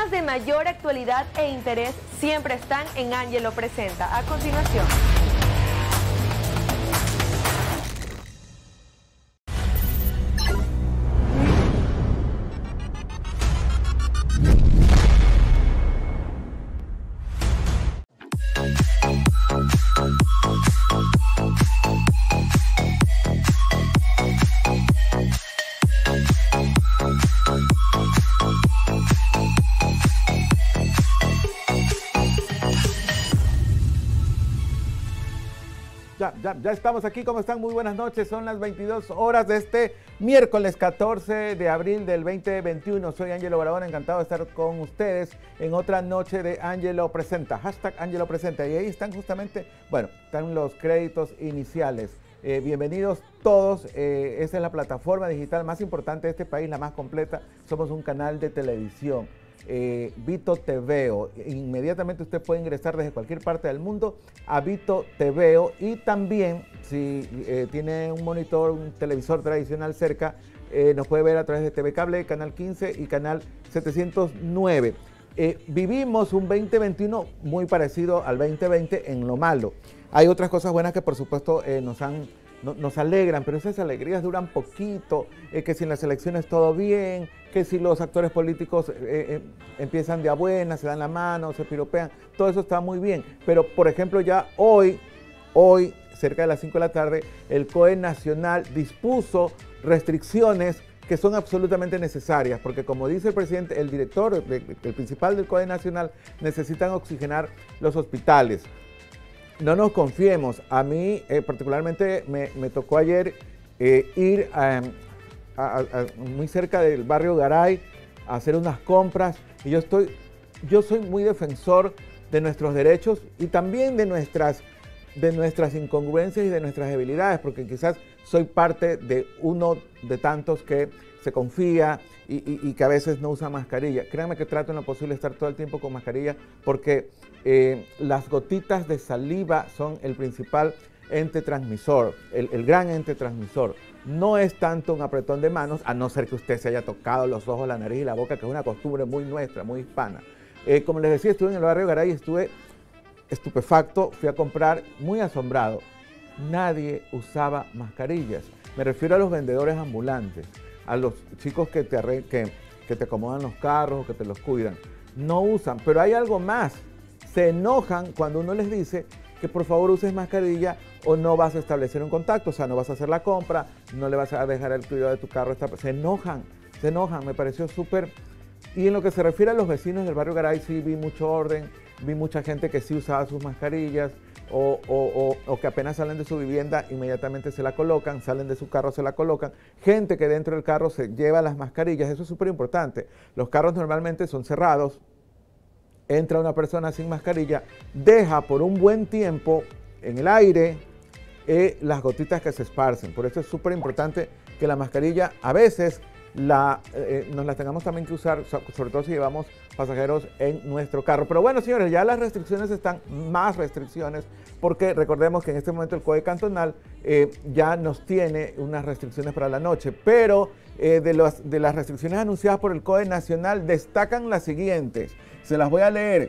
temas de mayor actualidad e interés siempre están en Ángelo Presenta. A continuación. Ya estamos aquí, ¿cómo están? Muy buenas noches, son las 22 horas de este miércoles 14 de abril del 2021. Soy Ángelo Barahona, encantado de estar con ustedes en otra noche de Ángelo Presenta, hashtag Ángelo Presenta. Y ahí están justamente, bueno, están los créditos iniciales. Bienvenidos todos, esta es la plataforma digital más importante de este país, la más completa. Somos un canal de televisión. Vito TVO. Inmediatamente usted puede ingresar desde cualquier parte del mundo a Vito TVO, y también si tiene un monitor, un televisor tradicional cerca, nos puede ver a través de TV Cable, Canal 15 y Canal 709. Vivimos un 2021 muy parecido al 2020 en lo malo. Hay otras cosas buenas que por supuesto nos alegran, pero esas alegrías duran poquito, que si en las elecciones todo bien, que si los actores políticos empiezan de a buena, se dan la mano, se piropean, todo eso está muy bien. Pero, por ejemplo, ya hoy, cerca de las 5 de la tarde, el COE Nacional dispuso restricciones que son absolutamente necesarias, porque como dice el presidente, el director, el principal del COE Nacional, necesitan oxigenar los hospitales. No nos confiemos. A mí particularmente me tocó ayer ir muy cerca del barrio Garay a hacer unas compras, y yo soy muy defensor de nuestros derechos y también de nuestras incongruencias y de nuestras debilidades, porque quizás soy parte de uno de tantos que se confía y que a veces no usa mascarilla. Créanme que trato en lo posible de estar todo el tiempo con mascarilla, porque las gotitas de saliva son el principal ente transmisor, el gran ente transmisor. No es tanto un apretón de manos, a no ser que usted se haya tocado los ojos, la nariz y la boca, que es una costumbre muy nuestra, muy hispana. Como les decía, estuve en el barrio Garay, estuve estupefacto, fui a comprar muy asombrado. Nadie usaba mascarillas. Me refiero a los vendedores ambulantes, a los chicos que te acomodan los carros o que te los cuidan. No usan, pero hay algo más. Se enojan cuando uno les dice que por favor uses mascarilla o no vas a establecer un contacto, o sea, no vas a hacer la compra, no le vas a dejar el cuidado de tu carro. Se enojan, me pareció súper. Y en lo que se refiere a los vecinos del barrio Garay, sí vi mucho orden, vi mucha gente que sí usaba sus mascarillas, o que apenas salen de su vivienda inmediatamente se la colocan, salen de su carro se la colocan, gente que dentro del carro se lleva las mascarillas. Eso es súper importante. Los carros normalmente son cerrados, entra una persona sin mascarilla, deja por un buen tiempo en el aire las gotitas que se esparcen. Por eso es súper importante que la mascarilla a veces nos la tengamos también que usar, sobre todo si llevamos pasajeros en nuestro carro. Pero bueno, señores, ya las restricciones están, más restricciones, porque recordemos que en este momento el COE cantonal ya nos tiene unas restricciones para la noche, pero de las restricciones anunciadas por el COE nacional destacan las siguientes. Se las voy a leer.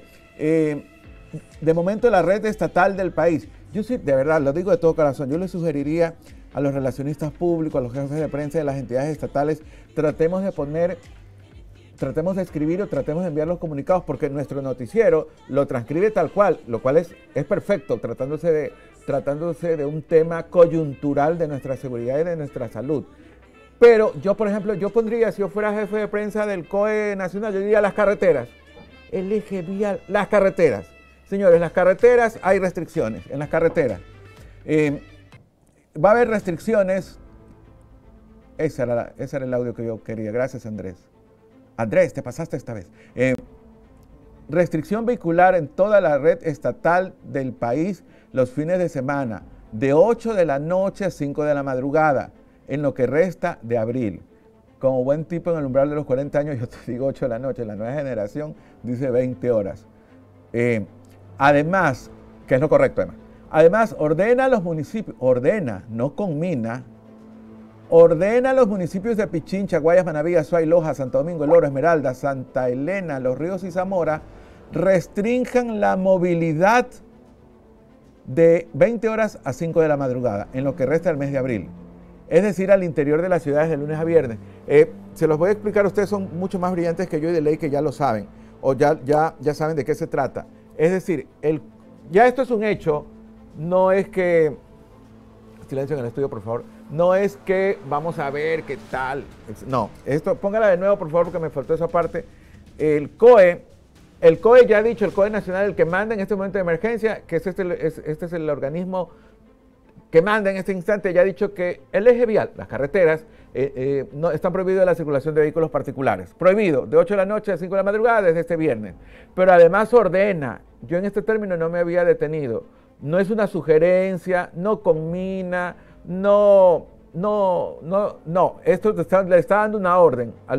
De momento, la red estatal del país. Yo sí, de verdad, lo digo de todo corazón, yo le sugeriría a los relacionistas públicos, a los jefes de prensa de las entidades estatales, tratemos de escribir o tratemos de enviar los comunicados, porque nuestro noticiero lo transcribe tal cual, lo cual es perfecto, tratándose de un tema coyuntural de nuestra seguridad y de nuestra salud. Pero yo, por ejemplo, yo pondría, si yo fuera jefe de prensa del COE nacional, yo diría las carreteras, el eje vial, las carreteras. Señores, las carreteras, hay restricciones en las carreteras. Va a haber restricciones. Ese era el audio que yo quería. Gracias, Andrés. Andrés, te pasaste esta vez. Restricción vehicular en toda la red estatal del país los fines de semana, de 8 de la noche a 5 de la madrugada, en lo que resta de abril. Como buen tipo en el umbral de los 40 años, yo te digo 8 de la noche. La nueva generación dice 20 horas. Además, que es lo correcto, además, ordena a los municipios, ordena, no conmina, ordena a los municipios de Pichincha, Guayas, Manaví, Azuay, Loja, Santo Domingo, El Oro, Esmeralda, Santa Elena, Los Ríos y Zamora restrinjan la movilidad de 20 horas a 5 de la madrugada en lo que resta del mes de abril. Es decir, al interior de las ciudades de lunes a viernes. Se los voy a explicar, ustedes son mucho más brillantes que yo y de ley que ya lo saben, o ya saben de qué se trata. Es decir, ya esto es un hecho, no es que, silencio en el estudio por favor, no es que vamos a ver qué tal, no, esto, póngala de nuevo por favor porque me faltó esa parte. El COE ya ha dicho, el COE nacional, el que manda en este momento de emergencia, que este es el organismo que manda en este instante, ya ha dicho que el eje vial, las carreteras, no están prohibidas la circulación de vehículos particulares. Prohibido, de 8 de la noche a 5 de la madrugada desde este viernes. Pero además ordena, yo en este término no me había detenido, no es una sugerencia, no conmina, no, esto le está dando una orden a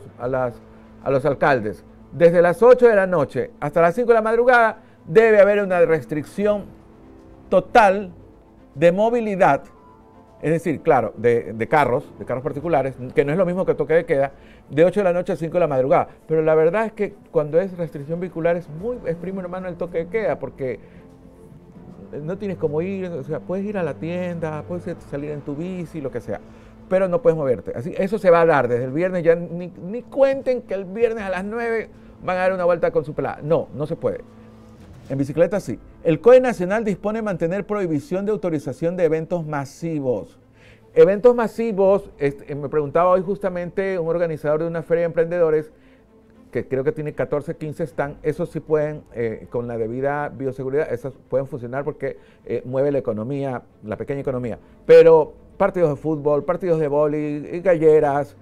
los alcaldes. Desde las 8 de la noche hasta las 5 de la madrugada debe haber una restricción total de movilidad, es decir, claro, de carros particulares, que no es lo mismo que toque de queda, de 8 de la noche a 5 de la madrugada. Pero la verdad es que cuando es restricción vehicular es primo hermano el toque de queda, porque no tienes cómo ir, o sea, puedes ir a la tienda, puedes salir en tu bici, lo que sea, pero no puedes moverte. Así, eso se va a dar desde el viernes, ya ni cuenten que el viernes a las 9 van a dar una vuelta con su pelada. No se puede. En bicicleta sí. El COE Nacional dispone de mantener prohibición de autorización de eventos masivos. Eventos masivos, me preguntaba hoy justamente un organizador de una feria de emprendedores, que creo que tiene 14, 15 stands, esos sí pueden, con la debida bioseguridad, esos pueden funcionar porque mueve la economía, la pequeña economía. Pero partidos de fútbol, partidos de vóley, galleras,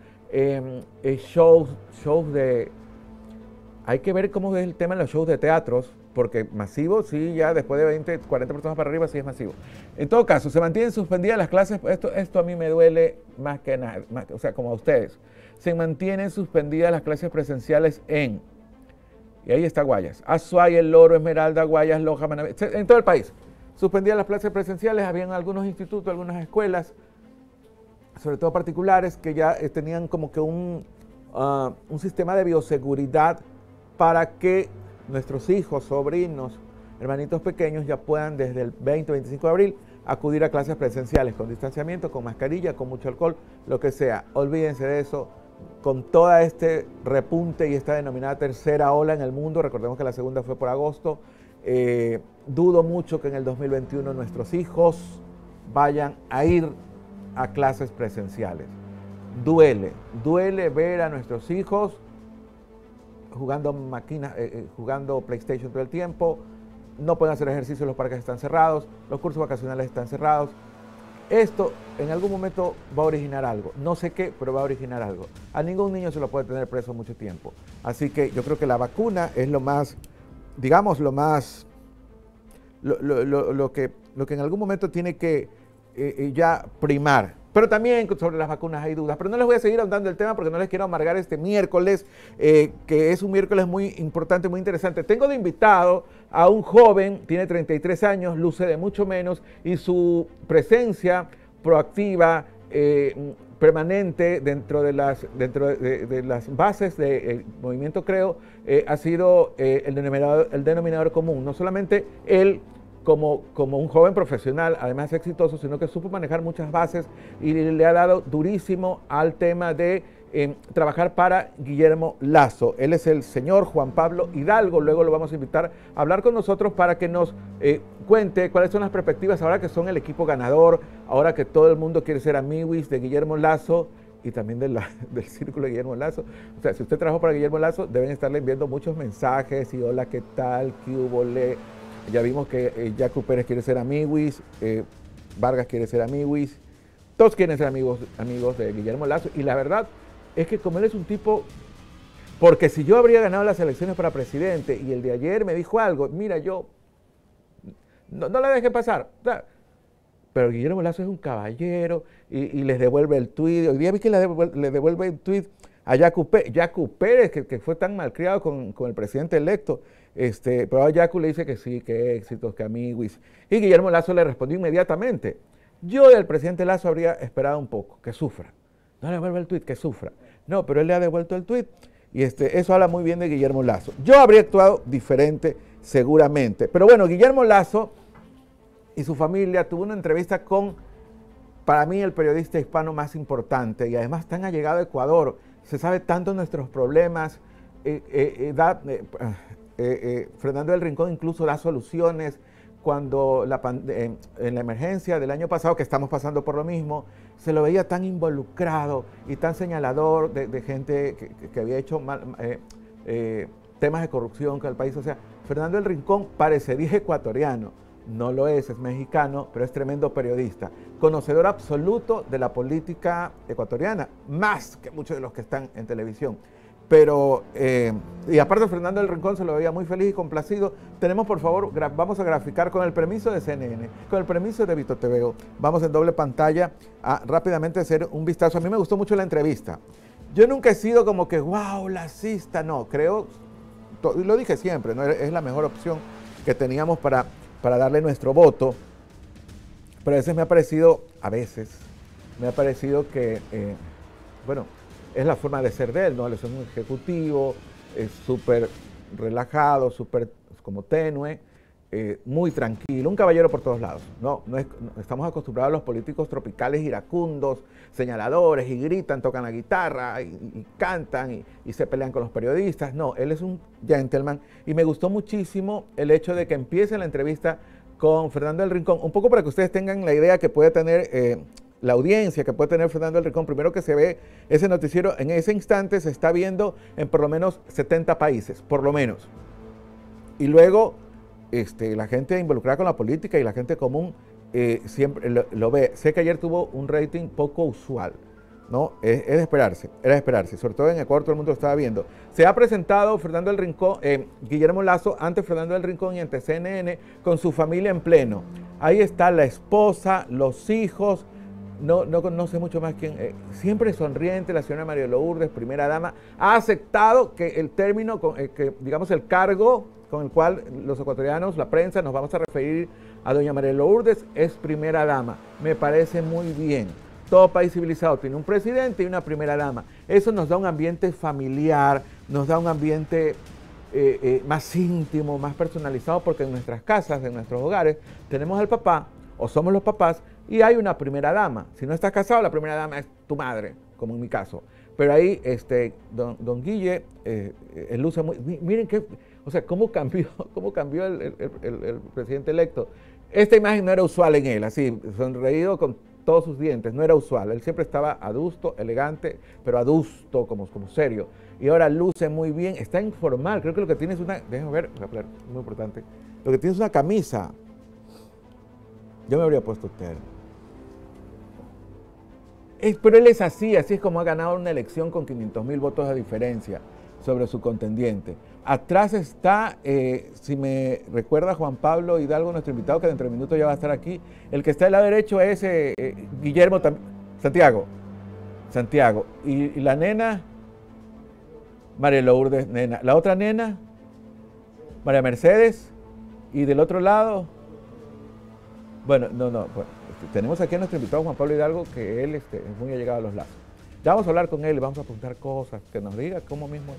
shows de... Hay que ver cómo es el tema en los shows de teatros, porque masivo, sí, ya después de 20, 40 personas para arriba, sí es masivo. En todo caso, se mantienen suspendidas las clases, esto a mí me duele más que nada, o sea, como a ustedes. Se mantienen suspendidas las clases presenciales y ahí está Guayas, Azuay, El Oro, Esmeralda, Guayas, Loja, Manaví, en todo el país. Suspendidas las clases presenciales, habían algunos institutos, algunas escuelas, sobre todo particulares, que ya tenían como que un sistema de bioseguridad para que nuestros hijos, sobrinos, hermanitos pequeños ya puedan desde el 20-25 de abril acudir a clases presenciales con distanciamiento, con mascarilla, con mucho alcohol, lo que sea. Olvídense de eso. Con todo este repunte y esta denominada tercera ola en el mundo, recordemos que la segunda fue por agosto, dudo mucho que en el 2021 nuestros hijos vayan a ir a clases presenciales. Duele ver a nuestros hijos jugando máquinas, jugando PlayStation todo el tiempo, no pueden hacer ejercicio, los parques están cerrados, los cursos vacacionales están cerrados. Esto en algún momento va a originar algo, no sé qué, pero va a originar algo. A ningún niño se lo puede tener preso mucho tiempo. Así que yo creo que la vacuna es lo más, digamos, lo que en algún momento tiene que ya primar. Pero también sobre las vacunas hay dudas. Pero no les voy a seguir ahondando el tema porque no les quiero amargar este miércoles, que es un miércoles muy importante, muy interesante. Tengo de invitado a un joven, tiene 33 años, luce de mucho menos, y su presencia proactiva, permanente dentro de las bases del movimiento Creo, ha sido el denominador común. No solamente él, como un joven profesional, además exitoso, sino que supo manejar muchas bases y le ha dado durísimo al tema de trabajar para Guillermo Lasso. Él es el señor Juan Pablo Hidalgo, luego lo vamos a invitar a hablar con nosotros para que nos cuente cuáles son las perspectivas ahora que son el equipo ganador, ahora que todo el mundo quiere ser amiguis de Guillermo Lasso y también del círculo de Guillermo Lasso. O sea, si usted trabajó para Guillermo Lasso, deben estarle enviando muchos mensajes y hola, ¿qué tal? ¿Qué hubo? Ya vimos que Jaco Pérez quiere ser amiguis, Vargas quiere ser amiguis, todos quieren ser amigos de Guillermo Lasso. Y la verdad es que como él es un tipo, porque si yo habría ganado las elecciones para presidente y el de ayer me dijo algo, mira, yo no la dejé pasar. Pero Guillermo Lasso es un caballero y les devuelve el tuit. Hoy día vi que le devuelve el tuit a Jaco Pérez, que fue tan malcriado con el presidente electo. Pero a Jaco le dice que sí, que éxitos, que amiguis. Y Guillermo Lasso le respondió inmediatamente. Yo del presidente Lazo habría esperado un poco, que sufra. No le devuelva el tuit, que sufra. No, pero él le ha devuelto el tuit y eso habla muy bien de Guillermo Lazo. Yo habría actuado diferente seguramente. Pero bueno, Guillermo Lazo y su familia tuvo una entrevista con, para mí, el periodista hispano más importante y además tan allegado a Ecuador. Se sabe tanto nuestros problemas. Fernando del Rincón incluso da soluciones cuando en la emergencia del año pasado, que estamos pasando por lo mismo, se lo veía tan involucrado y tan señalador de gente que había hecho temas de corrupción con el país. O sea, Fernando del Rincón parecería ecuatoriano, no lo es mexicano, pero es tremendo periodista, conocedor absoluto de la política ecuatoriana, más que muchos de los que están en televisión. Pero, y aparte Fernando del Rincón se lo veía muy feliz y complacido. Tenemos, por favor, vamos a graficar con el permiso de CNN, con el permiso de Vito TV. Vamos en doble pantalla a rápidamente hacer un vistazo. A mí me gustó mucho la entrevista. Yo nunca he sido como que, wow, lacista, no, creo, y lo dije siempre, ¿no? Es la mejor opción que teníamos para darle nuestro voto. Pero a veces me ha parecido que, bueno, es la forma de ser de él, ¿no? Él es un ejecutivo, es súper relajado, súper como tenue, muy tranquilo, un caballero por todos lados. No estamos acostumbrados a los políticos tropicales iracundos, señaladores, y gritan, tocan la guitarra, y cantan, y se pelean con los periodistas. No, él es un gentleman, y me gustó muchísimo el hecho de que empiece la entrevista con Fernando del Rincón, un poco para que ustedes tengan la idea que puede tener la audiencia que puede tener Fernando del Rincón. Primero, que se ve ese noticiero, en ese instante se está viendo en por lo menos 70 países, por lo menos. Y luego la gente involucrada con la política y la gente común siempre lo ve. Sé que ayer tuvo un rating poco usual, ¿no? Es de esperarse, era de esperarse, sobre todo en Ecuador todo el mundo lo estaba viendo. Se ha presentado Fernando del Rincón, Guillermo Lazo ante Fernando del Rincón y ante CNN con su familia en pleno. Ahí está la esposa, los hijos. No sé mucho más quién. Siempre sonriente, la señora María Lourdes, primera dama, ha aceptado que el término, digamos el cargo con el cual los ecuatorianos, la prensa, nos vamos a referir a doña María Lourdes, es primera dama. Me parece muy bien. Todo país civilizado tiene un presidente y una primera dama. Eso nos da un ambiente familiar, nos da un ambiente más íntimo, más personalizado, porque en nuestras casas, en nuestros hogares, tenemos al papá, o somos los papás, y hay una primera dama. Si no estás casado, la primera dama es tu madre, como en mi caso. Pero ahí, don Guille, él luce muy... Miren cómo cambió el presidente electo. Esta imagen no era usual en él, así, sonreído con todos sus dientes, no era usual. Él siempre estaba adusto, elegante, pero adusto, como serio. Y ahora luce muy bien, está informal. Creo que lo que tiene es una... Déjenme ver, muy importante. Lo que tiene es una camisa. Yo me habría puesto terno. Pero él es así es como ha ganado una elección con 500,000 votos de diferencia sobre su contendiente. Atrás está, si me recuerda Juan Pablo Hidalgo, nuestro invitado, que dentro de minutos ya va a estar aquí. El que está del lado derecho es Guillermo, Santiago. Y la nena, María Lourdes, nena. La otra nena, María Mercedes. Y del otro lado, bueno, tenemos aquí a nuestro invitado Juan Pablo Hidalgo, que él es muy allegado a los lazos. Ya vamos a hablar con él y vamos a preguntar cosas, que nos diga cómo mismo.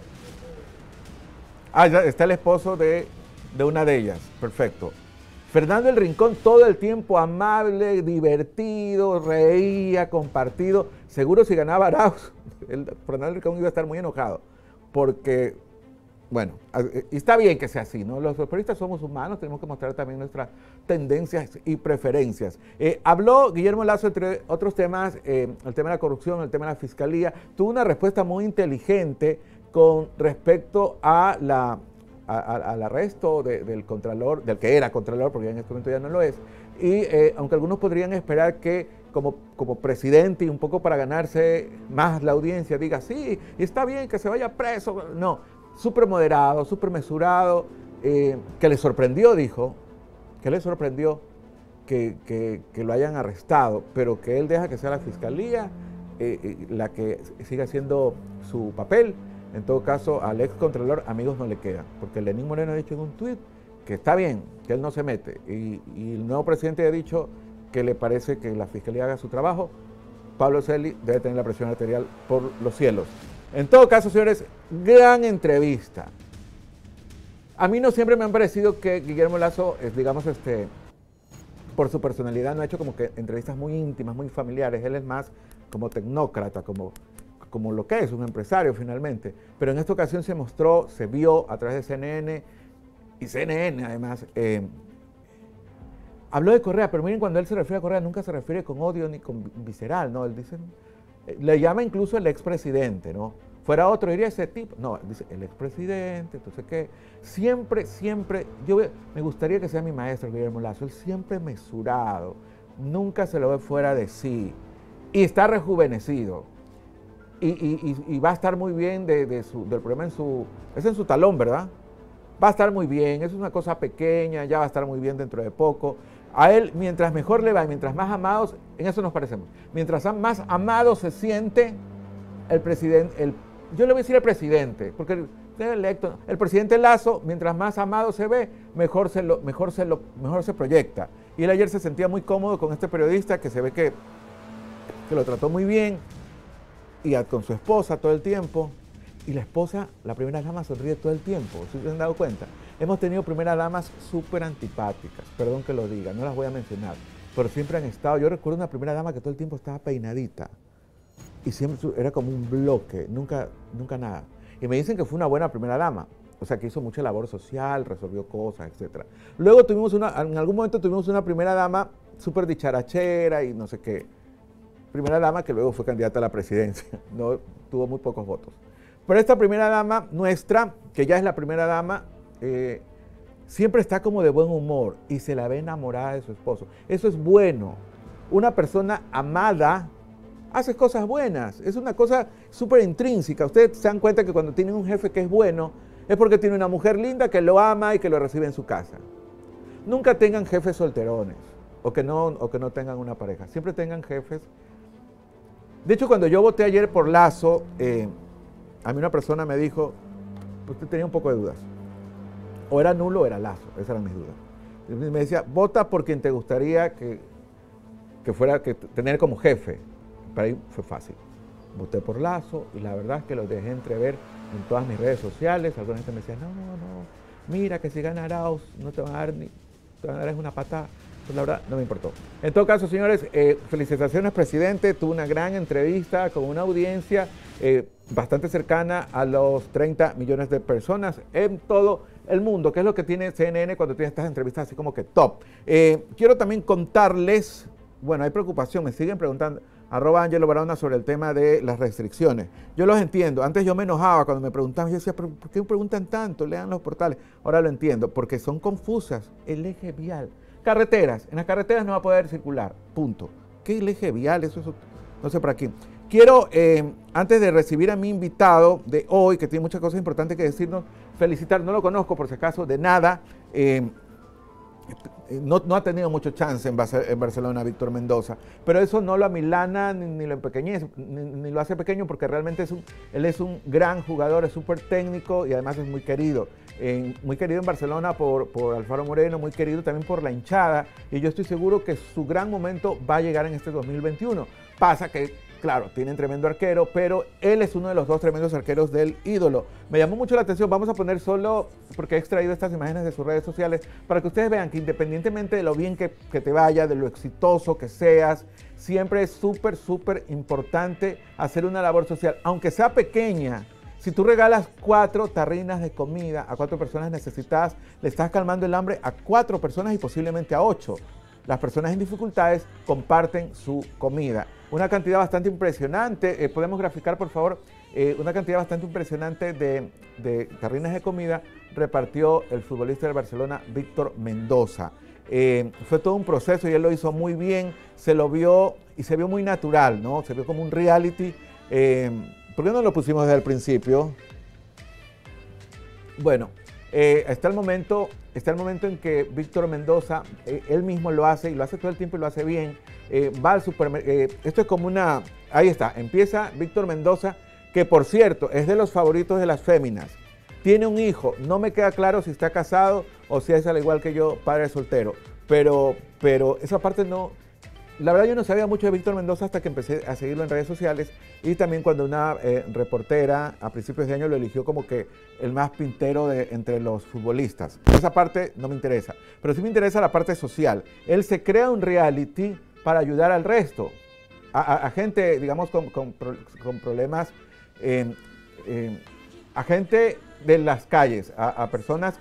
Ya está el esposo de una de ellas, perfecto. Fernando del Rincón, todo el tiempo amable, divertido, reía, compartido. Seguro si ganaba Arauz, Fernando del Rincón iba a estar muy enojado, porque... Bueno, y está bien que sea así, ¿no? Los periodistas somos humanos, tenemos que mostrar también nuestras tendencias y preferencias. Habló Guillermo Lazo, entre otros temas, el tema de la corrupción, el tema de la fiscalía. Tuvo una respuesta muy inteligente con respecto al arresto del contralor, del que era contralor, porque ya en este momento ya no lo es. Y aunque algunos podrían esperar que como presidente y un poco para ganarse más la audiencia, diga, sí, está bien que se vaya preso. No. Súper moderado, súper mesurado, que le sorprendió, dijo, que le sorprendió que lo hayan arrestado, pero que él deja que sea la fiscalía la que siga haciendo su papel. En todo caso, al ex contralor amigos no le quedan, porque Lenín Moreno ha dicho en un tuit que está bien, que él no se mete, y el nuevo presidente ha dicho que le parece que la Fiscalía haga su trabajo, Pablo Celi debe tener la presión arterial por los cielos. En todo caso, señores, gran entrevista. A mí no siempre me han parecido que Guillermo Lasso, digamos, por su personalidad, no ha hecho como que entrevistas muy íntimas, muy familiares. Él es más como tecnócrata, como lo que es, un empresario finalmente. Pero en esta ocasión se mostró, se vio a través de CNN, y CNN además, habló de Correa, pero miren, cuando él se refiere a Correa, nunca se refiere con odio ni con visceral, ¿no? Él dice, le llama incluso el expresidente, ¿no? Fuera otro, diría ese tipo. No, dice el expresidente, entonces que siempre, me gustaría que sea mi maestro Guillermo Lasso, él siempre mesurado, nunca se lo ve fuera de sí, y está rejuvenecido, y va a estar muy bien del problema es en su talón, ¿verdad? Va a estar muy bien, es una cosa pequeña, ya va a estar muy bien dentro de poco. A él, mientras mejor le va y mientras más amados, en eso nos parecemos, mientras más amado se siente el presidente, yo le voy a decir el presidente, porque el electo, el presidente Lasso, mientras más amado se ve, mejor se proyecta. Y él ayer se sentía muy cómodo con este periodista que se ve que lo trató muy bien, y con su esposa todo el tiempo. Y la esposa, la primera dama, sonríe todo el tiempo, ¿sí se han dado cuenta? Hemos tenido primeras damas súper antipáticas, perdón que lo diga, no las voy a mencionar, pero siempre han estado. Yo recuerdo una primera dama que todo el tiempo estaba peinadita, y siempre era como un bloque, nunca nada. Y me dicen que fue una buena primera dama, o sea, que hizo mucha labor social, resolvió cosas, etc. Luego en algún momento tuvimos una primera dama súper dicharachera y no sé qué. Primera dama que luego fue candidata a la presidencia, no tuvo muy pocos votos. Pero esta primera dama nuestra, que ya es la primera dama, siempre está como de buen humor y se la ve enamorada de su esposo. Eso es bueno. Una persona amada hace cosas buenas. Es una cosa súper intrínseca. Ustedes se dan cuenta que cuando tienen un jefe que es bueno, es porque tiene una mujer linda que lo ama y que lo recibe en su casa. Nunca tengan jefes solterones o que no tengan una pareja. Siempre tengan jefes. De hecho, cuando yo voté ayer por Lasso, a mí una persona me dijo, usted tenía un poco de dudas. O era nulo o era Lasso, esas eran mis dudas. Y me decía, vota por quien te gustaría que tener como jefe. Para ahí fue fácil. Voté por Lasso y la verdad es que lo dejé entrever en todas mis redes sociales. Alguna gente me decía, no, mira que si gana Arauz no te van a dar te van a dar una patada. Pues la verdad no me importó. En todo caso, señores, felicitaciones, presidente. Tuvo una gran entrevista con una audiencia bastante cercana a los 30 millones de personas en todo el mundo, que es lo que tiene CNN cuando tiene estas entrevistas así como que top. Quiero también contarles, bueno, hay preocupación, me siguen preguntando, @Angelo Barahona, sobre el tema de las restricciones. Yo los entiendo. Antes yo me enojaba cuando me preguntaban, yo decía, ¿pero por qué me preguntan tanto? Lean los portales. Ahora lo entiendo, porque son confusas. El eje vial. Carreteras. En las carreteras no va a poder circular. Punto. ¿Qué eje vial? Eso no sé para quién. Quiero, antes de recibir a mi invitado de hoy, que tiene muchas cosas importantes que decirnos, felicitar, no lo conozco por si acaso de nada, no ha tenido mucho chance en Barcelona Víctor Mendoza, pero eso no lo amilana ni lo empequeñece, ni lo hace pequeño, porque realmente él es un gran jugador, es súper técnico y además es muy querido. Muy querido en Barcelona por Alfaro Moreno, muy querido también por la hinchada, y yo estoy seguro que su gran momento va a llegar en este 2021. Pasa que, claro, tienen tremendo arquero, pero él es uno de los dos tremendos arqueros del ídolo. Me llamó mucho la atención, vamos a poner solo, porque he extraído estas imágenes de sus redes sociales, para que ustedes vean que independientemente de lo bien que te vaya, de lo exitoso que seas, siempre es súper importante hacer una labor social, aunque sea pequeña. Si tú regalas 4 tarrinas de comida a 4 personas necesitadas, le estás calmando el hambre a 4 personas y posiblemente a 8. Las personas en dificultades comparten su comida. Una cantidad bastante impresionante, podemos graficar por favor, una cantidad bastante impresionante de tarrinas de comida repartió el futbolista del Barcelona, Víctor Mendoza. Fue todo un proceso y él lo hizo muy bien, se lo vio y se vio muy natural, ¿no? Se vio como un reality. ¿Por qué no lo pusimos desde el principio? Bueno, está el momento en que Víctor Mendoza, él mismo lo hace y lo hace todo el tiempo y lo hace bien. Va al supermercado, esto es como una, ahí está, empieza Víctor Mendoza, que por cierto es de los favoritos de las féminas. Tiene un hijo, no me queda claro si está casado o si es al igual que yo, padre soltero, pero esa parte no, la verdad yo no sabía mucho de Víctor Mendoza hasta que empecé a seguirlo en redes sociales y también cuando una reportera a principios de año lo eligió como que el más pintero entre los futbolistas. Esa parte no me interesa, pero sí me interesa la parte social. Él se crea un reality para ayudar al resto, a gente, digamos, con problemas, a gente de las calles, a personas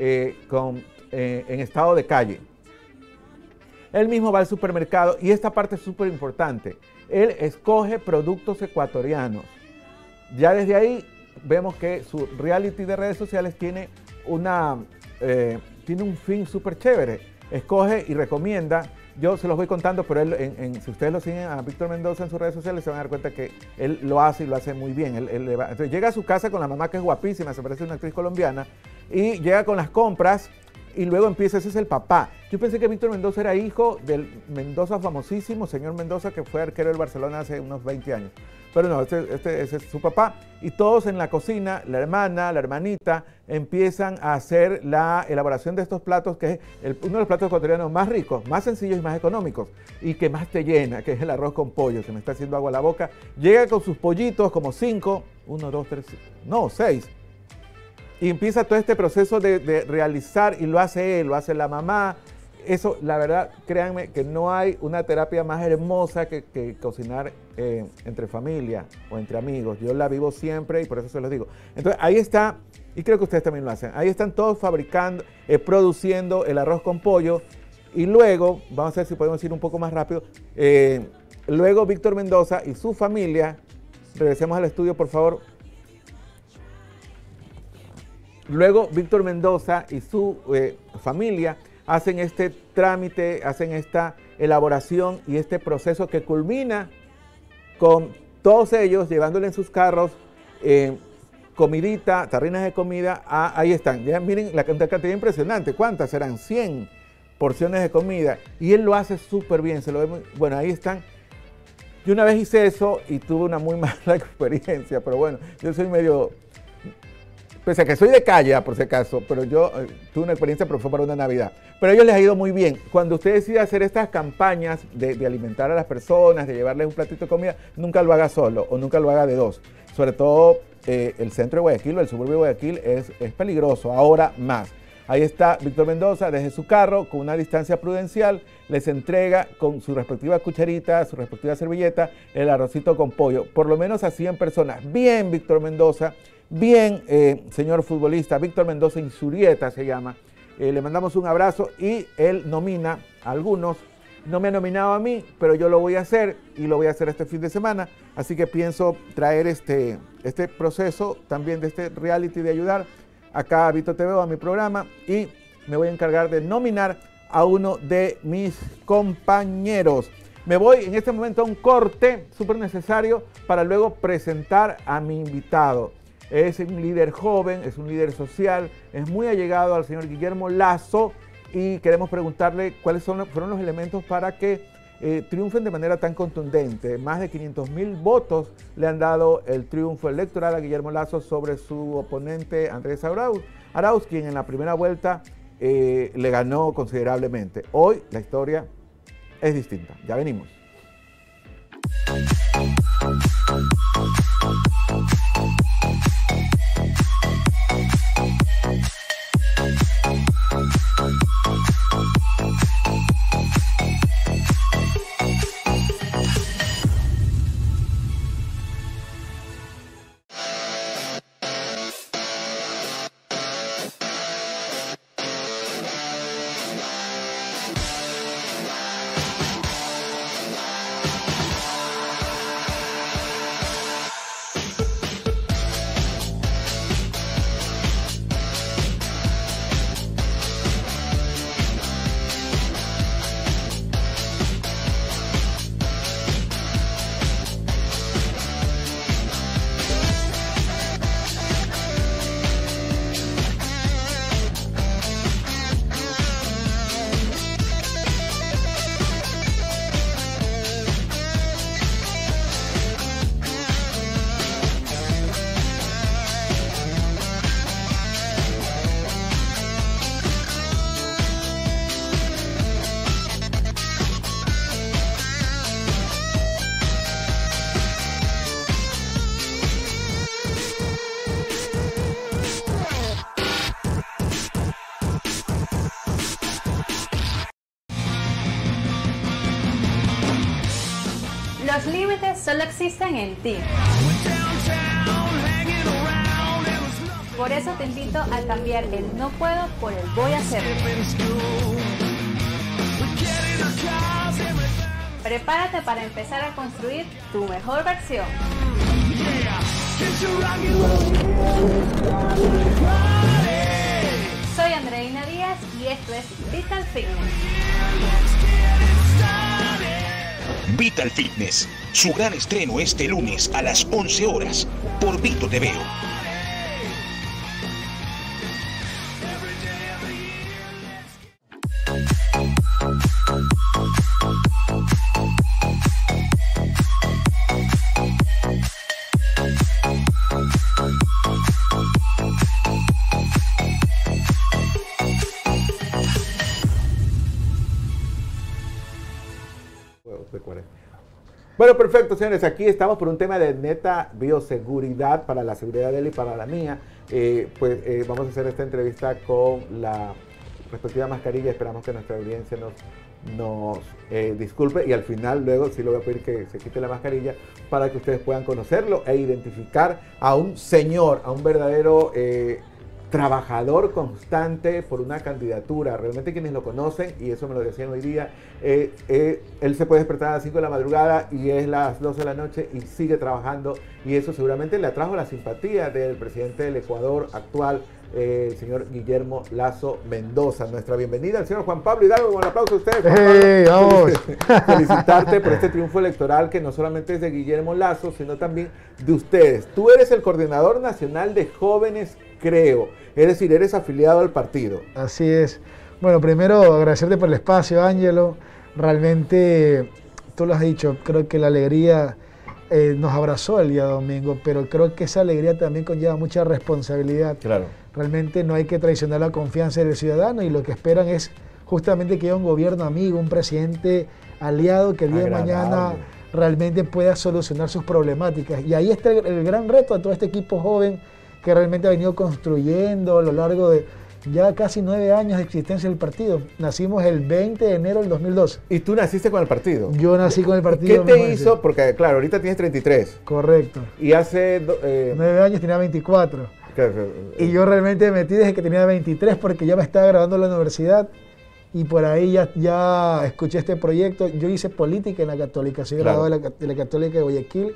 en estado de calle. Él mismo va al supermercado y esta parte es súper importante. Él escoge productos ecuatorianos. Ya desde ahí vemos que su reality de redes sociales tiene un fin súper chévere. Escoge y recomienda. Yo se los voy contando, pero él, si ustedes lo siguen a Víctor Mendoza en sus redes sociales, se van a dar cuenta que él lo hace y lo hace muy bien. Entonces llega a su casa con la mamá que es guapísima, se parece a una actriz colombiana, y llega con las compras. Y luego empieza, ese es el papá. Yo pensé que Víctor Mendoza era hijo del Mendoza famosísimo, señor Mendoza, que fue arquero del Barcelona hace unos 20 años. Pero no, ese es su papá. Y todos en la cocina, la hermana, la hermanita, empiezan a hacer la elaboración de estos platos, que es uno de los platos ecuatorianos más ricos, más sencillos y más económicos, y que más te llena, que es el arroz con pollo. Se me está haciendo agua a la boca. Llega con sus pollitos, como 5, 1, 2, 3, no, 6. Y empieza todo este proceso de realizar, y lo hace él, lo hace la mamá. Eso, la verdad, créanme que no hay una terapia más hermosa que cocinar entre familia o entre amigos. Yo la vivo siempre y por eso se los digo. Entonces, ahí está, y creo que ustedes también lo hacen. Ahí están todos fabricando, produciendo el arroz con pollo. Y luego, vamos a ver si podemos ir un poco más rápido. Luego, Víctor Mendoza y su familia, regresemos al estudio, por favor. Luego, Víctor Mendoza y su familia hacen este trámite, hacen esta elaboración y este proceso que culmina con todos ellos llevándole en sus carros comidita, tarrinas de comida. Ahí están. Ya miren la cantidad impresionante. ¿Cuántas? Serán 100 porciones de comida. Y él lo hace súper bien. Se lo ve bueno, ahí están. Yo una vez hice eso y tuve una muy mala experiencia, pero bueno, yo soy medio... Pese a que soy de calle, por si acaso, pero yo tuve una experiencia, pero fue para una Navidad. Pero a ellos les ha ido muy bien. Cuando usted decide hacer estas campañas de alimentar a las personas, de llevarles un platito de comida, nunca lo haga solo o nunca lo haga de dos. Sobre todo el centro de Guayaquil o el suburbio de Guayaquil es peligroso, ahora más. Ahí está Víctor Mendoza desde su carro, con una distancia prudencial, les entrega con su respectiva cucharita, su respectiva servilleta, el arrocito con pollo, por lo menos a 100 personas. Bien, Víctor Mendoza. Bien, señor futbolista, Víctor Mendoza Insurieta se llama. Le mandamos un abrazo y él nomina a algunos. No me ha nominado a mí, pero yo lo voy a hacer y lo voy a hacer este fin de semana. Así que pienso traer este proceso también de este reality de ayudar acá a Vito TV, a mi programa, y me voy a encargar de nominar a uno de mis compañeros. Me voy en este momento a un corte súper necesario para luego presentar a mi invitado. Es un líder joven, es un líder social, es muy allegado al señor Guillermo Lasso y queremos preguntarle cuáles fueron los elementos para que triunfen de manera tan contundente. Más de 500,000 votos le han dado el triunfo electoral a Guillermo Lasso sobre su oponente Andrés Arauz, quien en la primera vuelta le ganó considerablemente. Hoy la historia es distinta. Ya venimos. Los límites solo existen en ti. Por eso te invito a cambiar el no puedo por el voy a hacerlo. Prepárate para empezar a construir tu mejor versión. Soy Andreina Díaz y esto es Vital Fitness. Vital Fitness, su gran estreno este lunes a las 11 horas por Vito TV. Bueno, perfecto, señores. Aquí estamos por un tema de neta bioseguridad para la seguridad de él y para la mía. Vamos a hacer esta entrevista con la respectiva mascarilla. Esperamos que nuestra audiencia nos disculpe y al final luego sí le voy a pedir que se quite la mascarilla para que ustedes puedan conocerlo e identificar a un señor, a un verdadero trabajador constante por una candidatura. Realmente quienes lo conocen, y eso me lo decían hoy día, él se puede despertar a las 5 de la madrugada y es las 12 de la noche y sigue trabajando, y eso seguramente le atrajo la simpatía del presidente del Ecuador actual, el señor Guillermo Lasso Mendoza. Nuestra bienvenida al señor Juan Pablo Hidalgo. Un aplauso a ustedes, Juan Pablo. Vamos. Felicitarte por este triunfo electoral que no solamente es de Guillermo Lasso, sino también de ustedes. Tú eres el coordinador nacional de jóvenes, creo. Es decir, eres afiliado al partido. Así es. Bueno, primero agradecerte por el espacio, Ángelo. Realmente, tú lo has dicho, creo que la alegría nos abrazó el día domingo, pero creo que esa alegría también conlleva mucha responsabilidad. Claro. Realmente no hay que traicionar la confianza del ciudadano y lo que esperan es justamente que haya un gobierno amigo, un presidente aliado que el día de mañana realmente pueda solucionar sus problemáticas. Y ahí está el gran reto de todo este equipo joven que realmente ha venido construyendo a lo largo de ya casi 9 años de existencia del partido. Nacimos el 20 de enero del 2012. ¿Y tú naciste con el partido? Yo nací con el partido. ¿Qué te hizo? Porque claro, ahorita tienes 33. Correcto. Y hace 9 años tenía 24. Y yo realmente me metí desde que tenía 23 porque ya me estaba graduando en la universidad y por ahí ya escuché este proyecto. Yo hice política en la Católica, soy graduado de la Católica de Guayaquil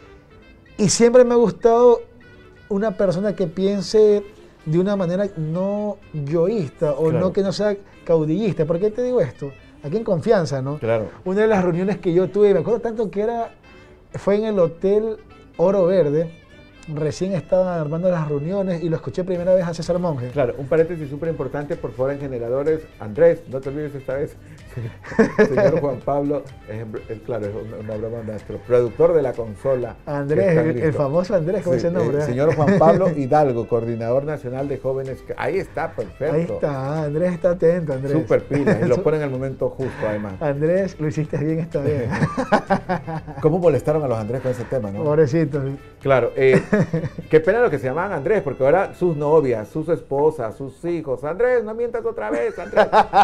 y siempre me ha gustado una persona que piense de una manera no yoísta o no que no sea caudillista. ¿Por qué te digo esto? Aquí en confianza, ¿no? Claro. Una de las reuniones que yo tuve, me acuerdo tanto que fue en el Hotel Oro Verde. Recién estaban armando las reuniones y lo escuché primera vez a César Monge. Claro, un paréntesis súper importante, por favor, en generadores. Andrés, no te olvides esta vez, señor Juan Pablo, es una broma, nuestro productor de la consola. Andrés, el famoso Andrés, ¿cómo es ese nombre? Señor Juan Pablo Hidalgo, coordinador nacional de jóvenes. Ahí está, perfecto. Ahí está, Andrés está atento, Andrés. Súper pila, y lo pone en el momento justo, además. Andrés, lo hiciste bien esta vez. ¿Cómo molestaron a los Andrés con ese tema, no? Pobrecitos. Claro, qué pena lo que se llamaban Andrés, porque ahora sus novias, sus esposas, sus hijos. Andrés, no mientas otra vez, Andrés.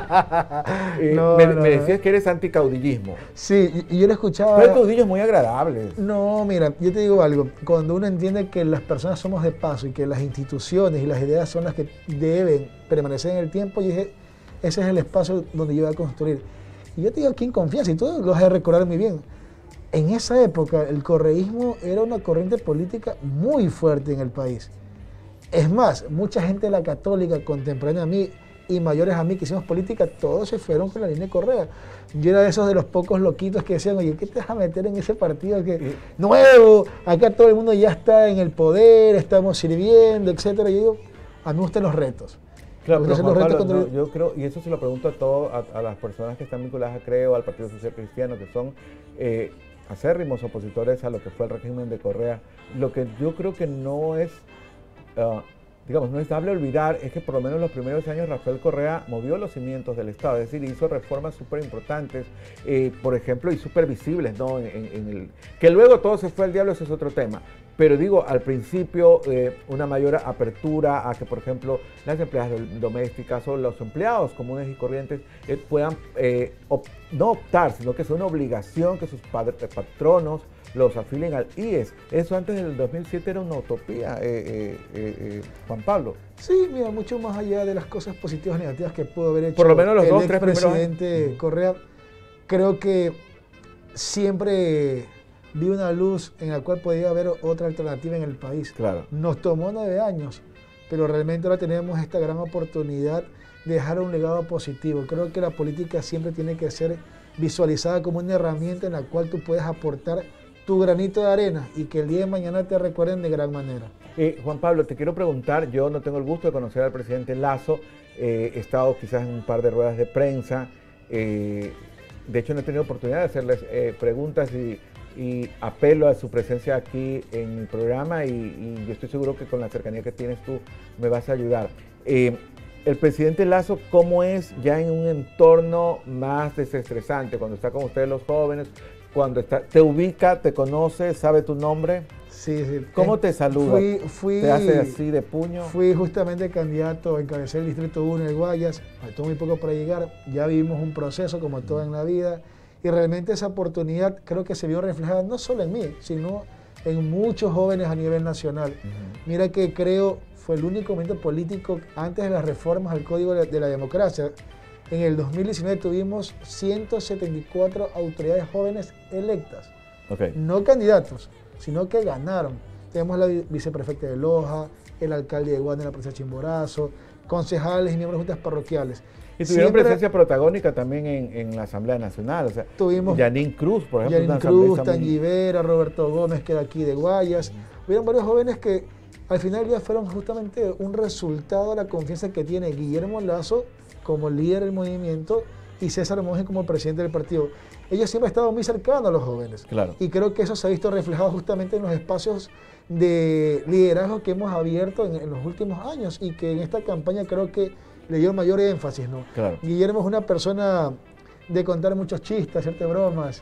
Me decías que eres anticaudillismo. Sí, y yo lo escuchaba. Pero hay caudillos muy agradables. No, mira, yo te digo algo. Cuando uno entiende que las personas somos de paso y que las instituciones y las ideas son las que deben permanecer en el tiempo, yo dije, ese es el espacio donde yo voy a construir. Y yo te digo aquí en confianza, y tú lo vas a recordar muy bien. En esa época el correísmo era una corriente política muy fuerte en el país. Es más, mucha gente de la Católica contemporánea a mí y mayores a mí que hicimos política, todos se fueron con la línea de Correa. Yo era de esos de los pocos loquitos que decían, oye, ¿qué te vas a meter en ese partido que nuevo? Acá todo el mundo ya está en el poder, estamos sirviendo, etcétera. Y yo digo, a mí me gustan los retos. Claro, pero Juan Pablo, yo creo, y eso se lo pregunto a las personas que están vinculadas a Creo, al Partido Social Cristiano, que son acérrimos opositores a lo que fue el régimen de Correa. Lo que yo creo que no es, digamos, no es dable olvidar es que por lo menos en los primeros años Rafael Correa movió los cimientos del Estado, es decir, hizo reformas súper importantes, por ejemplo, y súper visibles, ¿no? Que luego todo se fue al diablo, ese es otro tema. pero digo, al principio una mayor apertura a que, por ejemplo, las empleadas domésticas o los empleados comunes y corrientes puedan no optar, sino que sea una obligación que sus patronos los afilien al IES. Eso antes del 2007 era una utopía, Juan Pablo. Sí, mira, mucho más allá de las cosas positivas y negativas que pudo haber hecho por lo menos los el expresidente Correa, creo que siempre vi una luz en la cual podía haber otra alternativa en el país. Claro. Nos tomó 9 años, pero realmente ahora tenemos esta gran oportunidad de dejar un legado positivo. Creo que la política siempre tiene que ser visualizada como una herramienta en la cual tú puedes aportar tu granito de arena y que el día de mañana te recuerden de gran manera. Juan Pablo, te quiero preguntar, yo no tengo el gusto de conocer al presidente Lasso, he estado quizás en un par de ruedas de prensa, de hecho no he tenido oportunidad de hacerles preguntas y apelo a su presencia aquí en el programa y yo estoy seguro que con la cercanía que tienes tú me vas a ayudar. El presidente Lasso, ¿cómo es ya en un entorno más desestresante? Cuando está con ustedes los jóvenes, cuando está, te ubica, te conoce, sabe tu nombre. Sí, sí. ¿Cómo te saluda? ¿Te hace así de puño? Fui justamente candidato a encabezar el Distrito 1 de Guayas, faltó muy poco para llegar, ya vivimos un proceso como todo en la vida y realmente esa oportunidad creo que se vio reflejada no solo en mí, sino en muchos jóvenes a nivel nacional. Mira que creo fue el único momento político antes de las reformas al Código de la Democracia. En el 2019 tuvimos 174 autoridades jóvenes electas, no candidatos, sino que ganaron. Tenemos la viceprefecta de Loja, el alcalde de Guane, la provincia de Chimborazo, concejales y miembros de juntas parroquiales. Y tuvieron presencia protagónica también en la Asamblea Nacional. O sea, tuvimos Yanín Cruz, por ejemplo. Yanín Cruz, Tangivera, Roberto Gómez, que era aquí de Guayas. Hubieron varios jóvenes que al final del día fueron justamente un resultado de la confianza que tiene Guillermo Lasso como líder del movimiento y César Monge como presidente del partido. Ellos siempre han estado muy cercanos a los jóvenes. Claro. Y creo que eso se ha visto reflejado justamente en los espacios de liderazgo que hemos abierto en los últimos años y que en esta campaña creo que le dio mayor énfasis, ¿no? Claro. Guillermo es una persona de contar muchos chistes, hacerte bromas.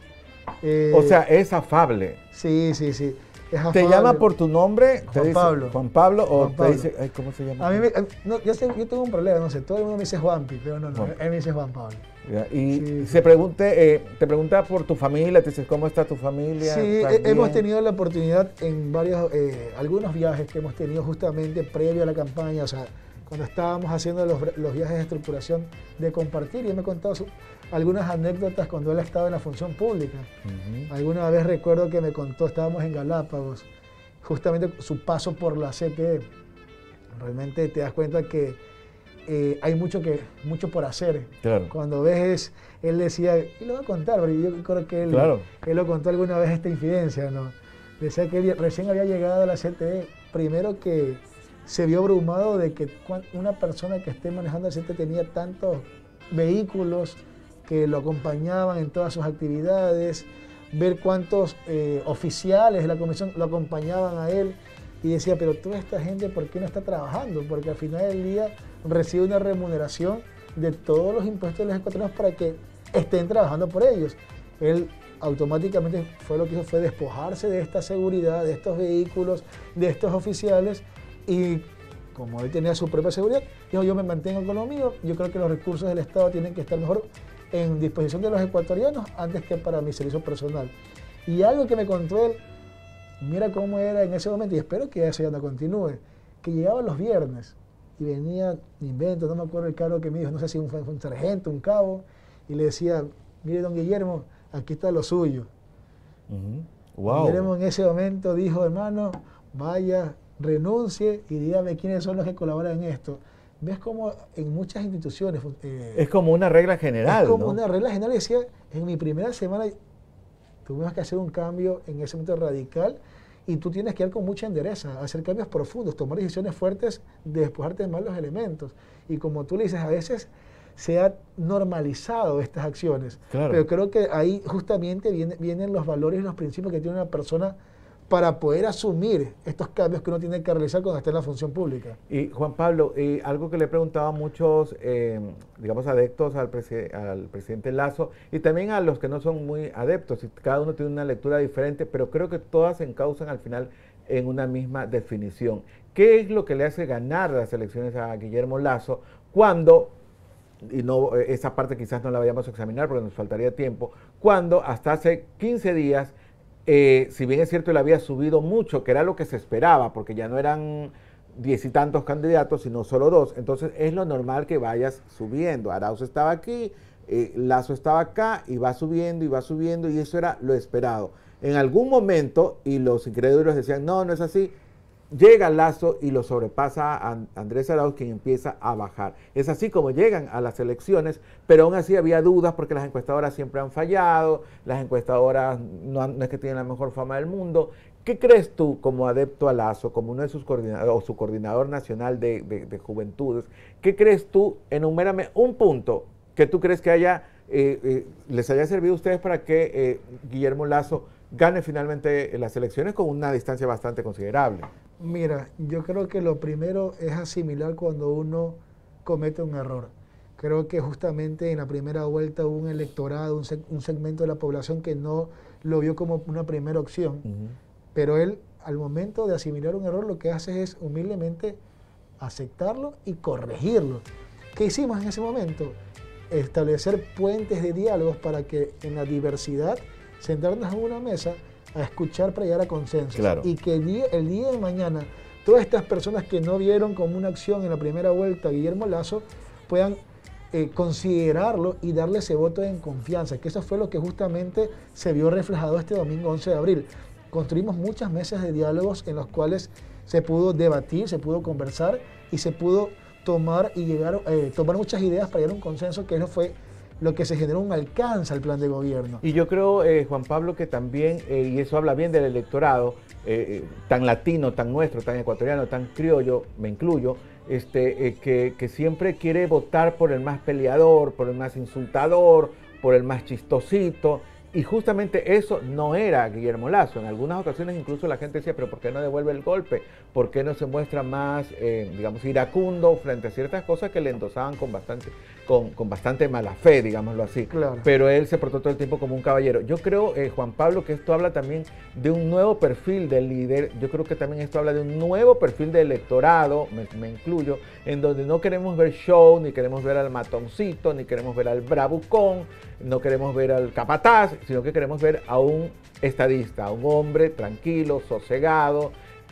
O sea, es afable. Sí, sí, sí. ¿Te llama por tu nombre? Juan Pablo. Juan Pablo o Juan Pablo. te dice, ay, ¿cómo se llama? A mí yo tengo un problema, no sé, todo el mundo me dice Juanpi, pero no, él me dice Juan Pablo. Y Sí, te pregunta por tu familia, te dice, ¿cómo está tu familia? Sí, hemos tenido la oportunidad en algunos viajes que hemos tenido justamente previo a la campaña, o sea, cuando estábamos haciendo los viajes de estructuración, de compartir, y él me ha contado algunas anécdotas cuando él estaba en la función pública. Alguna vez recuerdo que me contó, estábamos en Galápagos, justamente su paso por la CTE. Realmente te das cuenta que hay mucho por hacer. Claro. Cuando ves, él decía, y lo voy a contar, pero yo creo que él lo contó alguna vez esta infidencia, ¿no? Decía que él recién había llegado a la CTE, primero que se vio abrumado de que una persona que esté manejando el CTE tenía tantos vehículos que lo acompañaban en todas sus actividades, ver cuántos oficiales de la comisión lo acompañaban a él y decía, pero toda esta gente, ¿por qué no está trabajando? Porque al final del día recibe una remuneración de todos los impuestos de los ecuatorianos para que estén trabajando por ellos. Él automáticamente lo que hizo fue despojarse de esta seguridad, de estos vehículos, de estos oficiales y como él tenía su propia seguridad, dijo, yo me mantengo con lo mío, yo creo que los recursos del Estado tienen que estar mejor en disposición de los ecuatorianos antes que para mi servicio personal. Y algo que me contó él, mira cómo era en ese momento, y espero que eso ya no continúe, que llegaba los viernes y venía, me invento, no me acuerdo el cargo que me dijo, no sé si fue un sargento, un cabo, y le decía, mire don Guillermo, aquí está lo suyo. Wow. Guillermo en ese momento dijo, hermano, vaya, renuncie y dígame quiénes son los que colaboran en esto. ¿Ves cómo en muchas instituciones... es como una regla general, es como ¿no? una regla general. Decía, en mi primera semana tuvimos que hacer un cambio en ese momento radical y tú tienes que ir con mucha endereza, hacer cambios profundos, tomar decisiones fuertes, despojarte de malos elementos. Y como tú le dices, a veces se ha normalizado estas acciones. Claro. Pero creo que ahí justamente vienen los valores y los principios que tiene una persona para poder asumir estos cambios que uno tiene que realizar cuando está en la función pública. Y Juan Pablo, algo que le he preguntado a muchos, digamos, adeptos al presidente Lasso y también a los que no son muy adeptos, y cada uno tiene una lectura diferente, pero creo que todas encausan al final en una misma definición. ¿Qué es lo que le hace ganar las elecciones a Guillermo Lasso cuando, y no, esa parte quizás no la vayamos a examinar porque nos faltaría tiempo, cuando hasta hace 15 días, si bien es cierto, él había subido mucho, que era lo que se esperaba, porque ya no eran 10 y tantos candidatos, sino solo 2, entonces es lo normal que vayas subiendo. Arauz estaba aquí, Lasso estaba acá, y va subiendo, y eso era lo esperado. En algún momento, y los incrédulos decían, no, no es así, llega Lasso y lo sobrepasa a Andrés Arauz, quien empieza a bajar. Es así como llegan a las elecciones, pero aún así había dudas porque las encuestadoras siempre han fallado, las encuestadoras no es que tienen la mejor fama del mundo. ¿Qué crees tú como adepto a Lasso, como uno de sus coordinadores, o su coordinador nacional de juventudes, qué crees tú, enumérame un punto que tú crees que les haya servido a ustedes para que Guillermo Lasso gane finalmente las elecciones con una distancia bastante considerable? Mira, yo creo que lo primero es asimilar cuando uno comete un error. Creo que justamente en la primera vuelta hubo un electorado, un segmento de la población que no lo vio como una primera opción, pero él, al momento de asimilar un error, lo que hace es humildemente aceptarlo y corregirlo. ¿Qué hicimos en ese momento? Establecer puentes de diálogos para que en la diversidad sentarnos en una mesa a escuchar para llegar a consensos. Claro. Y que el día de mañana todas estas personas que no vieron como una acción en la primera vuelta a Guillermo Lasso puedan considerarlo y darle ese voto en confianza, que eso fue lo que justamente se vio reflejado este domingo 11 de abril. Construimos muchas mesas de diálogos en los cuales se pudo debatir, se pudo conversar y se pudo tomar muchas ideas para llegar a un consenso, que eso fue lo que se generó un alcance al plan de gobierno. Y yo creo, Juan Pablo, que también, y eso habla bien del electorado, tan latino, tan nuestro, tan ecuatoriano, tan criollo, me incluyo, que siempre quiere votar por el más peleador, por el más insultador, por el más chistosito. Y justamente eso no era Guillermo Lasso. En algunas ocasiones incluso la gente decía, pero ¿por qué no devuelve el golpe? ¿Por qué no se muestra más, digamos, iracundo frente a ciertas cosas que le endosaban con bastante mala fe, digámoslo así? Claro. Pero él se portó todo el tiempo como un caballero. Yo creo, Juan Pablo, que esto habla también de un nuevo perfil del líder. Yo creo que también esto habla de un nuevo perfil de electorado, me incluyo, en donde no queremos ver show, ni queremos ver al matoncito, ni queremos ver al bravucón, no queremos ver al capataz, sino que queremos ver a un estadista, a un hombre tranquilo, sosegado,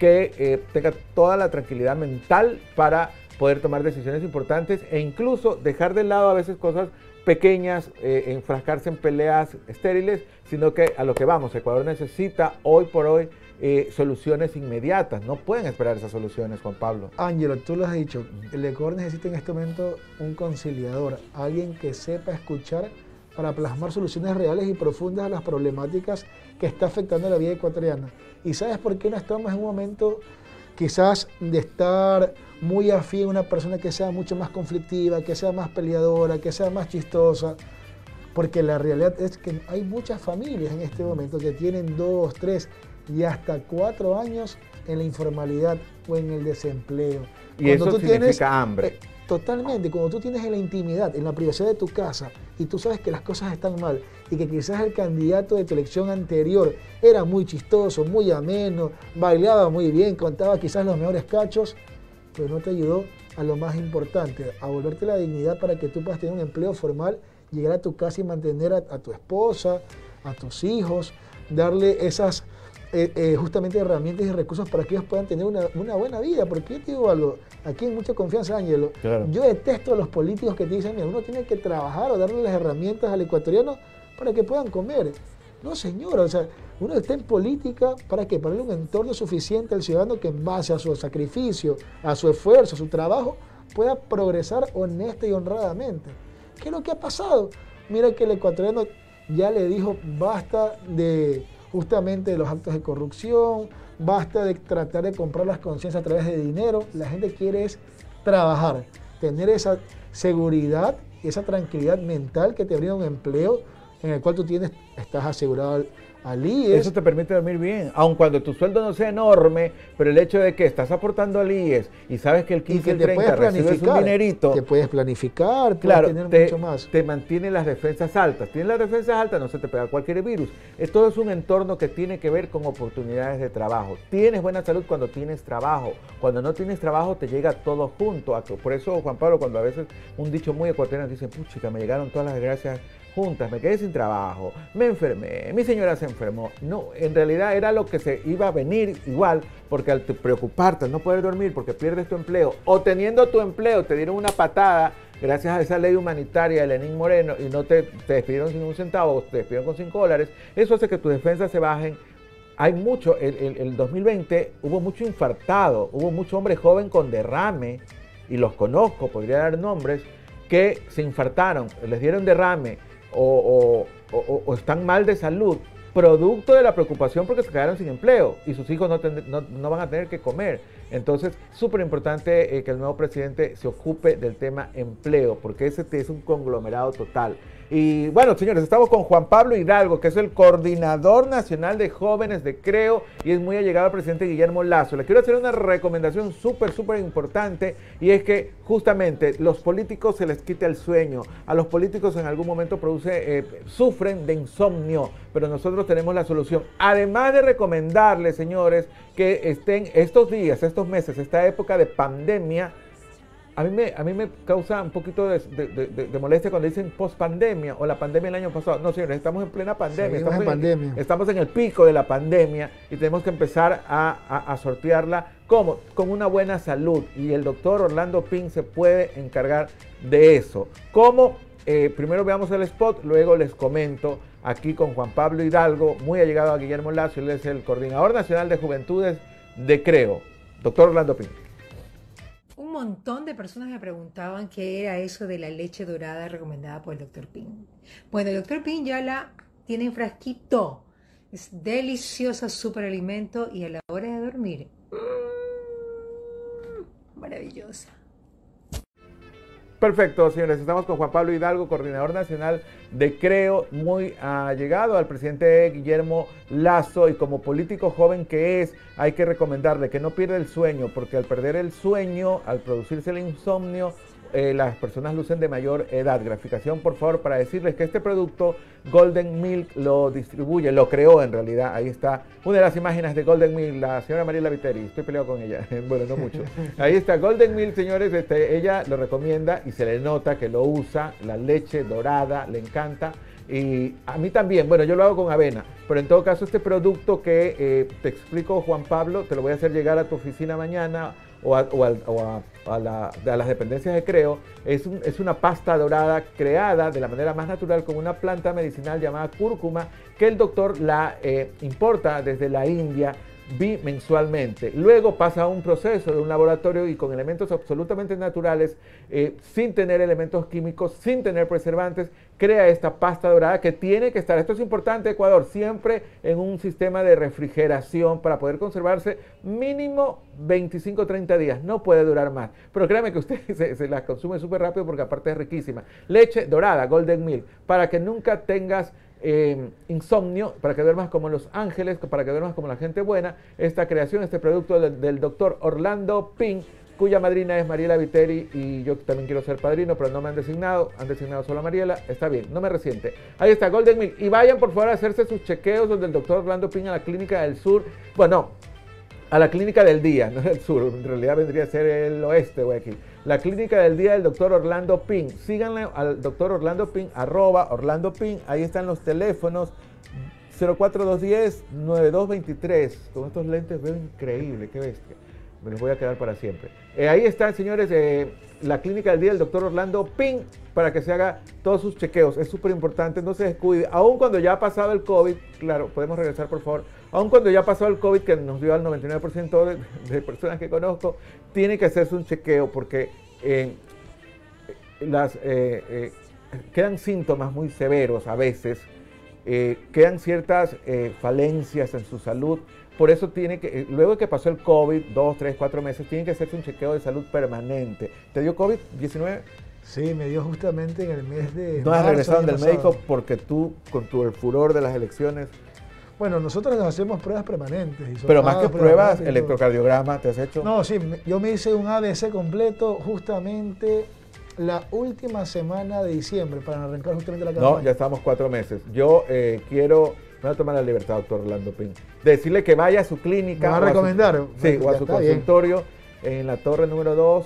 que tenga toda la tranquilidad mental para poder tomar decisiones importantes e incluso dejar de lado a veces cosas pequeñas, enfrascarse en peleas estériles, sino que a lo que vamos, Ecuador necesita hoy por hoy soluciones inmediatas. No pueden esperar esas soluciones, Juan Pablo. Ángelo, tú lo has dicho, el Ecuador necesita en este momento un conciliador, alguien que sepa escuchar para plasmar soluciones reales y profundas a las problemáticas que está afectando a la vida ecuatoriana. ¿Y sabes por qué no estamos en un momento quizás de estar muy afín a una persona que sea mucho más conflictiva, que sea más peleadora, que sea más chistosa? Porque la realidad es que hay muchas familias en este momento que tienen 2, 3 y hasta 4 años en la informalidad o en el desempleo. Y eso significa hambre. Totalmente, cuando tú tienes en la intimidad, en la privacidad de tu casa, y tú sabes que las cosas están mal, y que quizás el candidato de tu elección anterior era muy chistoso, muy ameno, bailaba muy bien, contaba quizás los mejores cachos, pero no te ayudó a lo más importante, a volverte la dignidad para que tú puedas tener un empleo formal, llegar a tu casa y mantener a tu esposa, a tus hijos, darle esas justamente herramientas y recursos para que ellos puedan tener una buena vida. Porque yo te digo algo, aquí hay mucha confianza, Ángelo. Claro. Yo detesto a los políticos que te dicen, mira, uno tiene que trabajar o darle las herramientas al ecuatoriano para que puedan comer. No, señor, o sea, uno está en política, ¿para qué? Para darle un entorno suficiente al ciudadano que en base a su sacrificio, a su esfuerzo, a su trabajo, pueda progresar honesta y honradamente. ¿Qué es lo que ha pasado? Mira que el ecuatoriano ya le dijo, basta de justamente de los actos de corrupción, basta de tratar de comprar las conciencias a través de dinero. La gente quiere es trabajar, tener esa seguridad y esa tranquilidad mental que te brinda un empleo en el cual tú estás asegurado al IES. Eso te permite dormir bien, aun cuando tu sueldo no sea enorme, pero el hecho de que estás aportando al IES y sabes que el 15 y el 30 recibes un dinerito. Te puedes planificar, claro, puedes tener mucho más. Te mantiene las defensas altas. Tienes las defensas altas, no se te pega cualquier virus. Todo es un entorno que tiene que ver con oportunidades de trabajo. Tienes buena salud cuando tienes trabajo. Cuando no tienes trabajo te llega todo junto. Por eso, Juan Pablo, cuando a veces un dicho muy ecuatoriano dice, puchica, me llegaron todas las desgracias juntas, me quedé sin trabajo, me enfermé, mi señora se enfermó. No, en realidad era lo que se iba a venir igual, porque al preocuparte, al no poder dormir, porque pierdes tu empleo, o teniendo tu empleo te dieron una patada gracias a esa ley humanitaria de Lenín Moreno y no te despidieron sin un centavo, o te despidieron con $5, eso hace que tus defensas se bajen. Hay mucho, el 2020 hubo mucho infartado, hubo mucho hombre joven con derrame, y los conozco, podría dar nombres, que se infartaron, les dieron derrame, o están mal de salud, producto de la preocupación porque se quedaron sin empleo y sus hijos no van a tener que comer. Entonces, súper importante que el nuevo presidente se ocupe del tema empleo, porque ese es un conglomerado total. Y bueno, señores, estamos con Juan Pablo Hidalgo, que es el coordinador nacional de jóvenes de Creo y es muy allegado al presidente Guillermo Lasso. Le quiero hacer una recomendación súper importante, y es que justamente los políticos se les quita el sueño. A los políticos en algún momento sufren de insomnio, pero nosotros tenemos la solución. Además de recomendarles, señores, que estén estos días, estos meses, esta época de pandemia. A mí me causa un poquito de molestia cuando dicen post-pandemia o la pandemia el año pasado. No, señores, estamos en plena pandemia. Estamos en el pico de la pandemia y tenemos que empezar a sortearla. ¿Cómo? Con una buena salud. Y el doctor Orlando Pin se puede encargar de eso. ¿Cómo? Primero veamos el spot, luego les comento aquí con Juan Pablo Hidalgo, muy allegado a Guillermo Lasso. Él es el coordinador nacional de juventudes de Creo. Doctor Orlando Pin. Un montón de personas me preguntaban qué era eso de la leche dorada recomendada por el Dr. Pin. Bueno, el Dr. Pin ya la tiene en frasquito. Es deliciosa, súper alimento y a la hora de dormir, maravillosa. Perfecto, señores. Estamos con Juan Pablo Hidalgo, coordinador nacional de Creo, muy allegado al presidente Guillermo Lasso, y como político joven que es, hay que recomendarle que no pierda el sueño, porque al perder el sueño, al producirse el insomnio, las personas lucen de mayor edad. Graficación, por favor, para decirles que este producto Golden Milk lo distribuye, lo creó en realidad. Ahí está una de las imágenes de Golden Milk, la señora Mariela Viteri. Estoy peleado con ella, bueno, no mucho. Ahí está Golden Milk, señores. Ella lo recomienda y se le nota que lo usa. La leche dorada le encanta. Y a mí también, bueno, yo lo hago con avena, pero en todo caso este producto que te explico, Juan Pablo, te lo voy a hacer llegar a tu oficina mañana o a las dependencias de Creo. Es una pasta dorada creada de la manera más natural con una planta medicinal llamada cúrcuma, que el doctor la importa desde la India bimensualmente. Luego pasa a un proceso de un laboratorio y con elementos absolutamente naturales, sin tener elementos químicos, sin tener preservantes, crea esta pasta dorada que tiene que estar, esto es importante, Ecuador, siempre en un sistema de refrigeración para poder conservarse mínimo 25-30 días, no puede durar más. Pero créame que usted se la consume súper rápido porque aparte es riquísima. Leche dorada, Golden Milk, para que nunca tengas insomnio, para que duermas como los ángeles, para que duermas como la gente buena. Esta creación, este producto del doctor Orlando Pin, cuya madrina es Mariela Viteri, y yo también quiero ser padrino, pero no me han designado solo a Mariela. Está bien, no me resiente. Ahí está Golden Milk, y vayan por favor a hacerse sus chequeos donde el doctor Orlando Pin, a la clínica del sur, bueno, a la clínica del día, no el sur, en realidad vendría a ser el oeste, Guayaquil. La clínica del día del doctor Orlando Pin. Síganle al doctor Orlando Pin, @Orlando Pin. Ahí están los teléfonos 04210-9223. Con estos lentes veo increíble, qué bestia. Me los voy a quedar para siempre. Ahí están, señores, la clínica del día del doctor Orlando Pin, para que se haga todos sus chequeos. Es súper importante, no se descuide. Aún cuando ya ha pasado el COVID, claro, podemos regresar por favor. Aún cuando ya ha pasado el COVID, que nos dio al 99% de personas que conozco, tiene que hacerse un chequeo porque quedan síntomas muy severos a veces, quedan ciertas falencias en su salud. Por eso luego que pasó el COVID, 2, 3, 4 meses, tiene que hacerse un chequeo de salud permanente. ¿Te dio COVID-19? Sí, me dio justamente en el mes de ¿No has regresado del médico porque tú, con el furor de las elecciones? Bueno, nosotros nos hacemos pruebas permanentes. Pero más que pruebas, electrocardiograma, ¿te has hecho? No, sí, yo me hice un ABC completo justamente la última semana de diciembre para arrancar justamente la campaña. No, ya estamos 4 meses. Yo quiero, me voy a tomar la libertad, doctor Orlando Pin, decirle que vaya a su clínica. ¿Me va a recomendar? Sí, o a su consultorio en la torre número 2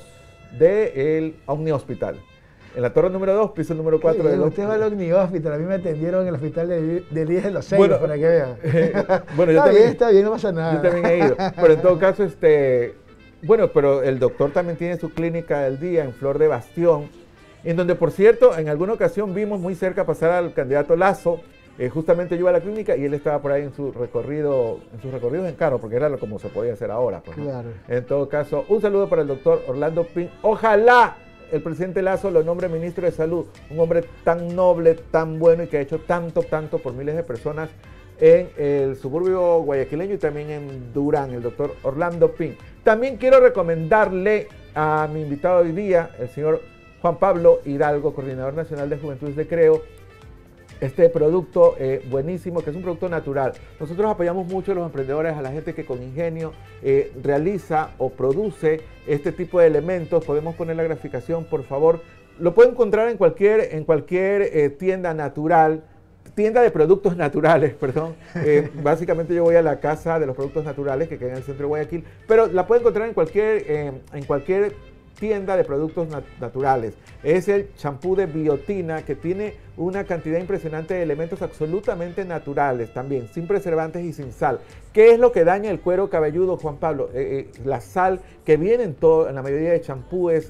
del Omni Hospital. En la torre número 2, piso número 4 del Usted va al Omni Hospital, a mí me atendieron en el hospital de 10 de los 6, bueno, para que vean. Bueno, está bien, no pasa nada. Yo también he ido, pero en todo caso, bueno, pero el doctor también tiene su clínica del día en Flor de Bastión, en donde, por cierto, en alguna ocasión vimos muy cerca pasar al candidato Lazo. Justamente yo iba a la clínica y él estaba por ahí en sus recorridos en carro, porque era como se podía hacer ahora. Pues, ¿no? Claro. En todo caso, un saludo para el doctor Orlando Pin. Ojalá el presidente Lazo lo nombre ministro de Salud, un hombre tan noble, tan bueno y que ha hecho tanto por miles de personas en el suburbio guayaquileño y también en Durán, el doctor Orlando Pin. También quiero recomendarle a mi invitado hoy día, el señor Juan Pablo Hidalgo, coordinador nacional de Juventudes de Creo, este producto buenísimo, que es un producto natural. Nosotros apoyamos mucho a los emprendedores, a la gente que con ingenio realiza o produce este tipo de elementos. Podemos poner la graficación, por favor. Lo pueden encontrar en cualquier tienda natural, tienda de productos naturales, perdón. Básicamente yo voy a la Casa de los Productos Naturales, que queda en el centro de Guayaquil, pero la pueden encontrar en cualquier tienda de productos naturales. Es el champú de biotina, que tiene una cantidad impresionante de elementos absolutamente naturales también, sin preservantes y sin sal. ¿Qué es lo que daña el cuero cabelludo, Juan Pablo? La sal que viene en la mayoría de champúes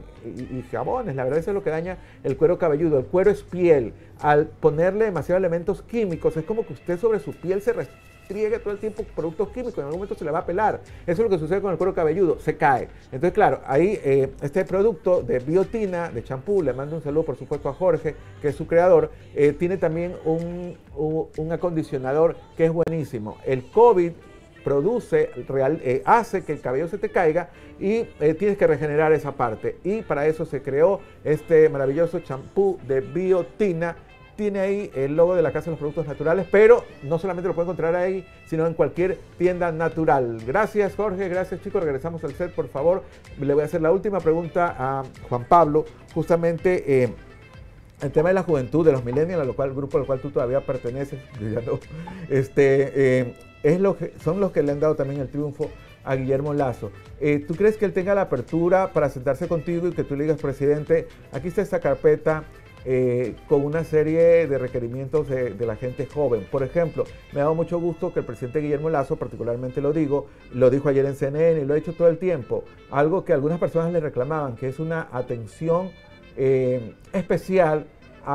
y jabones. La verdad, eso es lo que daña el cuero cabelludo. El cuero es piel. Al ponerle demasiados elementos químicos, es como que usted sobre su piel se riegue todo el tiempo productos químicos, en algún momento se le va a pelar. Eso es lo que sucede con el cuero cabelludo, se cae. Entonces, claro, ahí este producto de biotina, de champú, le mando un saludo por supuesto a Jorge, que es su creador, tiene también un acondicionador que es buenísimo. El COVID hace que el cabello se te caiga y tienes que regenerar esa parte. Y para eso se creó este maravilloso champú de biotina. Tiene ahí el logo de la Casa de los Productos Naturales, pero no solamente lo pueden encontrar ahí, sino en cualquier tienda natural. Gracias, Jorge, gracias, chicos. Regresamos al set, por favor. Le voy a hacer la última pregunta a Juan Pablo, justamente el tema de la juventud, de los millennials, el grupo al cual tú todavía perteneces, yo ya no, son los que le han dado también el triunfo a Guillermo Lazo. ¿Tú crees que él tenga la apertura para sentarse contigo y que tú le digas, presidente, aquí está esta carpeta, con una serie de requerimientos de la gente joven? Por ejemplo, me ha dado mucho gusto que el presidente Guillermo Lazo, particularmente lo dijo ayer en CNN y lo ha hecho todo el tiempo, algo que algunas personas le reclamaban, que es una atención especial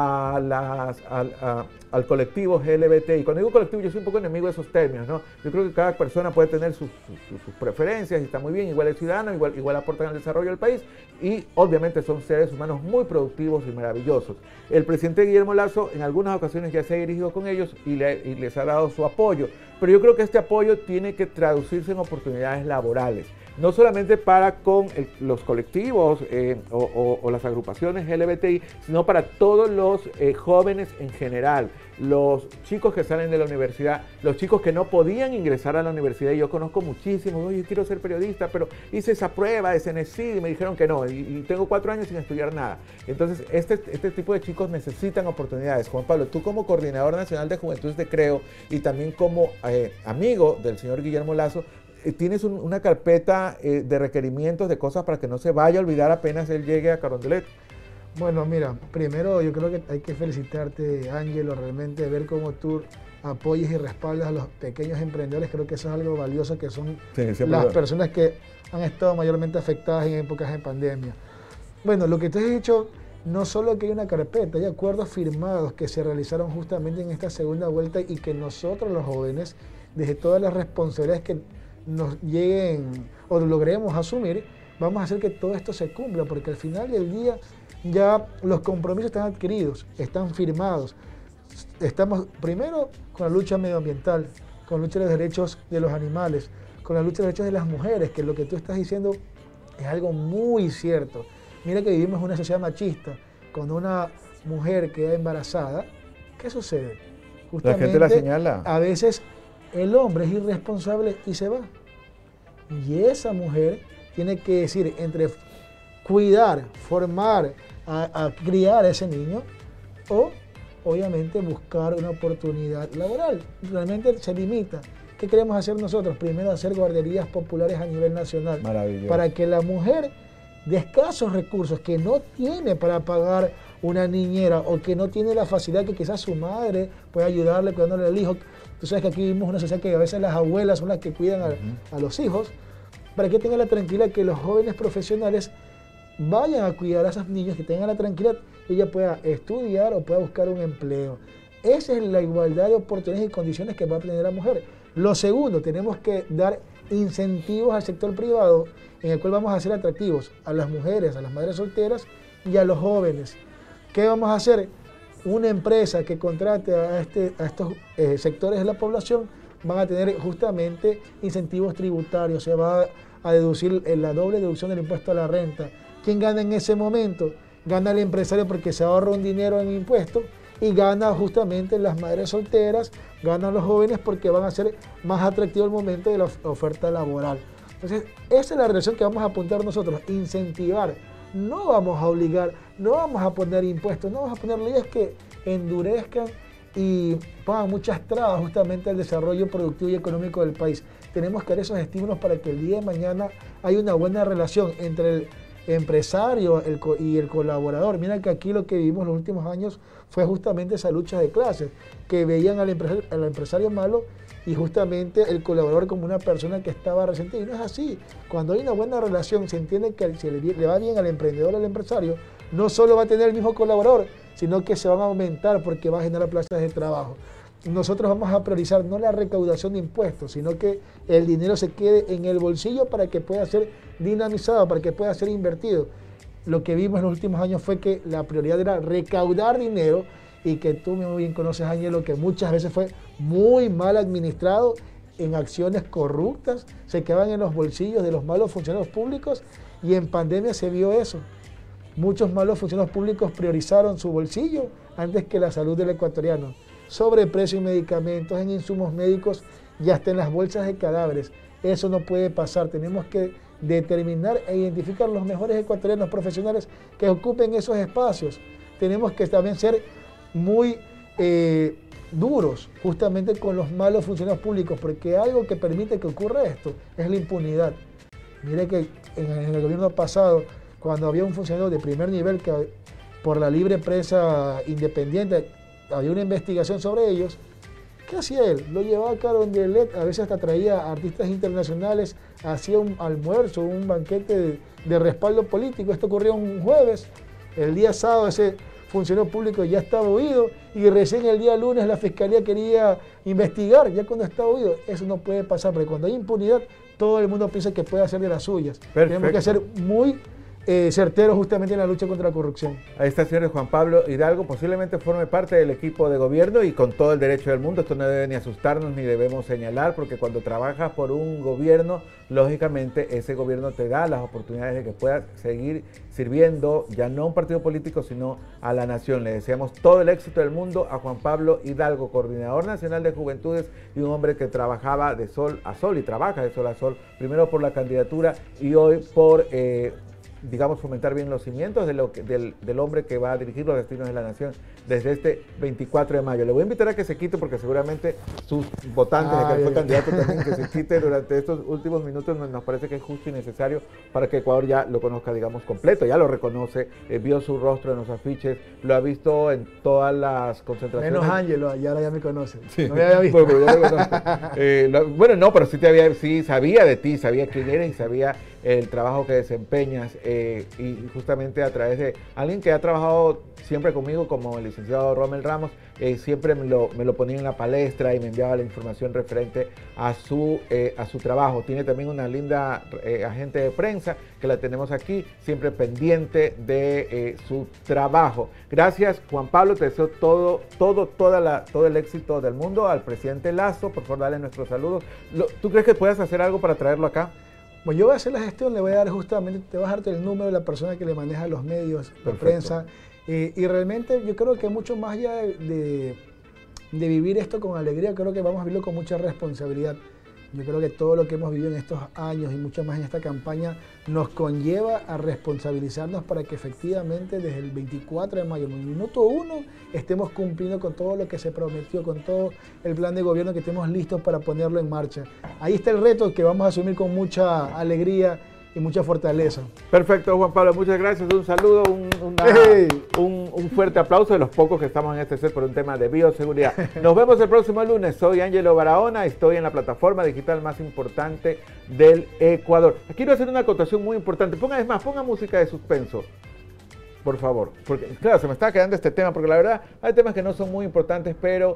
al colectivo LGBT. Y cuando digo colectivo, yo soy un poco enemigo de esos términos, ¿no? Yo creo que cada persona puede tener sus preferencias y está muy bien, igual es ciudadano, igual aportan al desarrollo del país y obviamente son seres humanos muy productivos y maravillosos. El presidente Guillermo Lazo en algunas ocasiones ya se ha dirigido con ellos y les ha dado su apoyo, pero yo creo que este apoyo tiene que traducirse en oportunidades laborales. No solamente para con los colectivos o las agrupaciones LGBTI, sino para todos los jóvenes en general, los chicos que salen de la universidad, los chicos que no podían ingresar a la universidad. Y yo conozco muchísimos, oye, yo quiero ser periodista, pero hice esa prueba de CNCID y me dijeron que no, y tengo 4 años sin estudiar nada. Entonces, este tipo de chicos necesitan oportunidades. Juan Pablo, tú como coordinador nacional de Juventudes de Creo y también como amigo del señor Guillermo Lazo, tienes una carpeta de requerimientos, de cosas para que no se vaya a olvidar apenas él llegue a Carondelet. Bueno, mira, primero yo creo que hay que felicitarte, Ángelo, realmente ver cómo tú apoyas y respaldas a los pequeños emprendedores. Creo que eso es algo valioso, que son las personas que han estado mayormente afectadas en épocas de pandemia. Bueno, lo que te he dicho, no solo que hay una carpeta, hay acuerdos firmados que se realizaron justamente en esta segunda vuelta y que nosotros los jóvenes, desde todas las responsabilidades que nos lleguen o logremos asumir, vamos a hacer que todo esto se cumpla, porque al final del día ya los compromisos están adquiridos, están firmados. Estamos primero con la lucha medioambiental, con la lucha de los derechos de los animales, con la lucha de los derechos de las mujeres, que lo que tú estás diciendo es algo muy cierto. Mira que vivimos en una sociedad machista. Cuando una mujer queda embarazada, ¿qué sucede? justamente, la gente la señala. A veces el hombre es irresponsable y se va. Y esa mujer tiene que decir entre cuidar, formar, a criar a ese niño o obviamente buscar una oportunidad laboral. Realmente se limita. ¿Qué queremos hacer nosotros? Primero hacer guarderías populares a nivel nacional. Maravilloso. Para que la mujer de escasos recursos, que no tiene para pagar una niñera o que no tiene la facilidad que quizás su madre pueda ayudarle cuidándole al hijo. Tú sabes que aquí vivimos una sociedad que a veces las abuelas son las que cuidan a los hijos, para que tengan la tranquilidad que los jóvenes profesionales vayan a cuidar a esos niños, que tengan la tranquilidad que ella pueda estudiar o pueda buscar un empleo. Esa es la igualdad de oportunidades y condiciones que va a tener la mujer. Lo segundo, tenemos que dar incentivos al sector privado en el cual vamos a hacer atractivos a las mujeres, a las madres solteras y a los jóvenes. ¿Qué vamos a hacer? Una empresa que contrate a estos sectores de la población van a tener justamente incentivos tributarios, se va a deducir la doble deducción del impuesto a la renta. ¿Quién gana en ese momento? Gana el empresario porque se ahorra un dinero en impuestos y gana justamente las madres solteras, ganan los jóvenes porque van a ser más atractivos el momento de la oferta laboral. Entonces, esa es la relación que vamos a apuntar nosotros, incentivar. No vamos a obligar, no vamos a poner impuestos, no vamos a poner leyes que endurezcan y pongan muchas trabas justamente al desarrollo productivo y económico del país. Tenemos que dar esos estímulos para que el día de mañana haya una buena relación entre el empresario y el colaborador. Mira que aquí lo que vivimos en los últimos años fue justamente esa lucha de clases, que veían al empresario malo y justamente el colaborador como una persona que estaba resentida. Y no es así. Cuando hay una buena relación, se entiende que si le va bien al emprendedor o al empresario, no solo va a tener el mismo colaborador, sino que se van a aumentar porque va a generar plazas de trabajo. Nosotros vamos a priorizar no la recaudación de impuestos, sino que el dinero se quede en el bolsillo para que pueda ser dinamizado, para que pueda ser invertido. Lo que vimos en los últimos años fue que la prioridad era recaudar dinero y que tú muy bien conoces, Ángelo, que muchas veces fue muy mal administrado en acciones corruptas, se quedaban en los bolsillos de los malos funcionarios públicos y en pandemia se vio eso. Muchos malos funcionarios públicos priorizaron su bolsillo antes que la salud del ecuatoriano. Sobreprecio en medicamentos, en insumos médicos y hasta en las bolsas de cadáveres. Eso no puede pasar. Tenemos que determinar e identificar los mejores ecuatorianos profesionales que ocupen esos espacios. Tenemos que también ser muy duros justamente con los malos funcionarios públicos, porque algo que permite que ocurra esto es la impunidad. Mire que en el gobierno pasado, cuando había un funcionario de primer nivel que por la libre prensa independiente había una investigación sobre ellos, ¿qué hacía él? Lo llevaba a Carondelet, a veces hasta traía a artistas internacionales, hacía un almuerzo, un banquete de respaldo político. Esto ocurrió un jueves, el día sábado ese funcionario público ya estaba huido y recién el día lunes la fiscalía quería investigar, ya cuando estaba huido. Eso no puede pasar, porque cuando hay impunidad todo el mundo piensa que puede hacer de las suyas. Perfecto. Tenemos que ser muy certeros justamente en la lucha contra la corrupción. Ahí está, señor Juan Pablo Hidalgo, posiblemente forme parte del equipo de gobierno y con todo el derecho del mundo. Esto no debe ni asustarnos ni debemos señalar, porque cuando trabajas por un gobierno, lógicamente ese gobierno te da las oportunidades de que puedas seguir sirviendo, ya no a un partido político, sino a la nación. Le deseamos todo el éxito del mundo a Juan Pablo Hidalgo, coordinador nacional de juventudes y un hombre que trabajaba de sol a sol y trabaja de sol a sol, primero por la candidatura y hoy por digamos, fomentar bien los cimientos del hombre que va a dirigir los destinos de la nación desde este 24 de mayo. Le voy a invitar a que se quite, porque seguramente sus votantes, de que fue candidato también, que se quite durante estos últimos minutos, nos parece que es justo y necesario para que Ecuador ya lo conozca, digamos, completo, ya lo reconoce, vio su rostro en los afiches, lo ha visto en todas las concentraciones. Menos Ángelo, y ahora ya me conoce. Sí. No me había visto. Bueno, ya me conozco. Bueno, no, pero sí sabía de ti, sabía quién eres y sabía el trabajo que desempeñas y justamente a través de alguien que ha trabajado siempre conmigo, como el licenciado Rommel Ramos, siempre me lo ponía en la palestra y me enviaba la información referente a su trabajo. Tiene también una linda agente de prensa que la tenemos aquí, siempre pendiente de su trabajo. Gracias, Juan Pablo, te deseo todo el éxito del mundo. Al presidente Lazo, por favor, dale nuestros saludos. ¿Tú crees que puedas hacer algo para traerlo acá? Bueno, yo voy a hacer la gestión, le voy a dar justamente, te voy a darte el número de la persona que le maneja los medios de prensa. Y realmente yo creo que mucho más allá de de vivir esto con alegría, creo que vamos a vivirlo con mucha responsabilidad. Yo creo que todo lo que hemos vivido en estos años y mucho más en esta campaña nos conlleva a responsabilizarnos para que efectivamente desde el 24 de mayo, en el minuto 1, estemos cumpliendo con todo lo que se prometió, con todo el plan de gobierno, que estemos listos para ponerlo en marcha. Ahí está el reto que vamos a asumir con mucha alegría y mucha fortaleza. Perfecto, Juan Pablo, muchas gracias. Un saludo, un fuerte aplauso de los pocos que estamos en este set por un tema de bioseguridad. Nos vemos el próximo lunes. Soy Ángelo Barahona, estoy en la plataforma digital más importante del Ecuador. Quiero hacer una acotación muy importante. Ponga música de suspenso, por favor. Porque, claro, se me está quedando este tema, porque la verdad hay temas que no son muy importantes, pero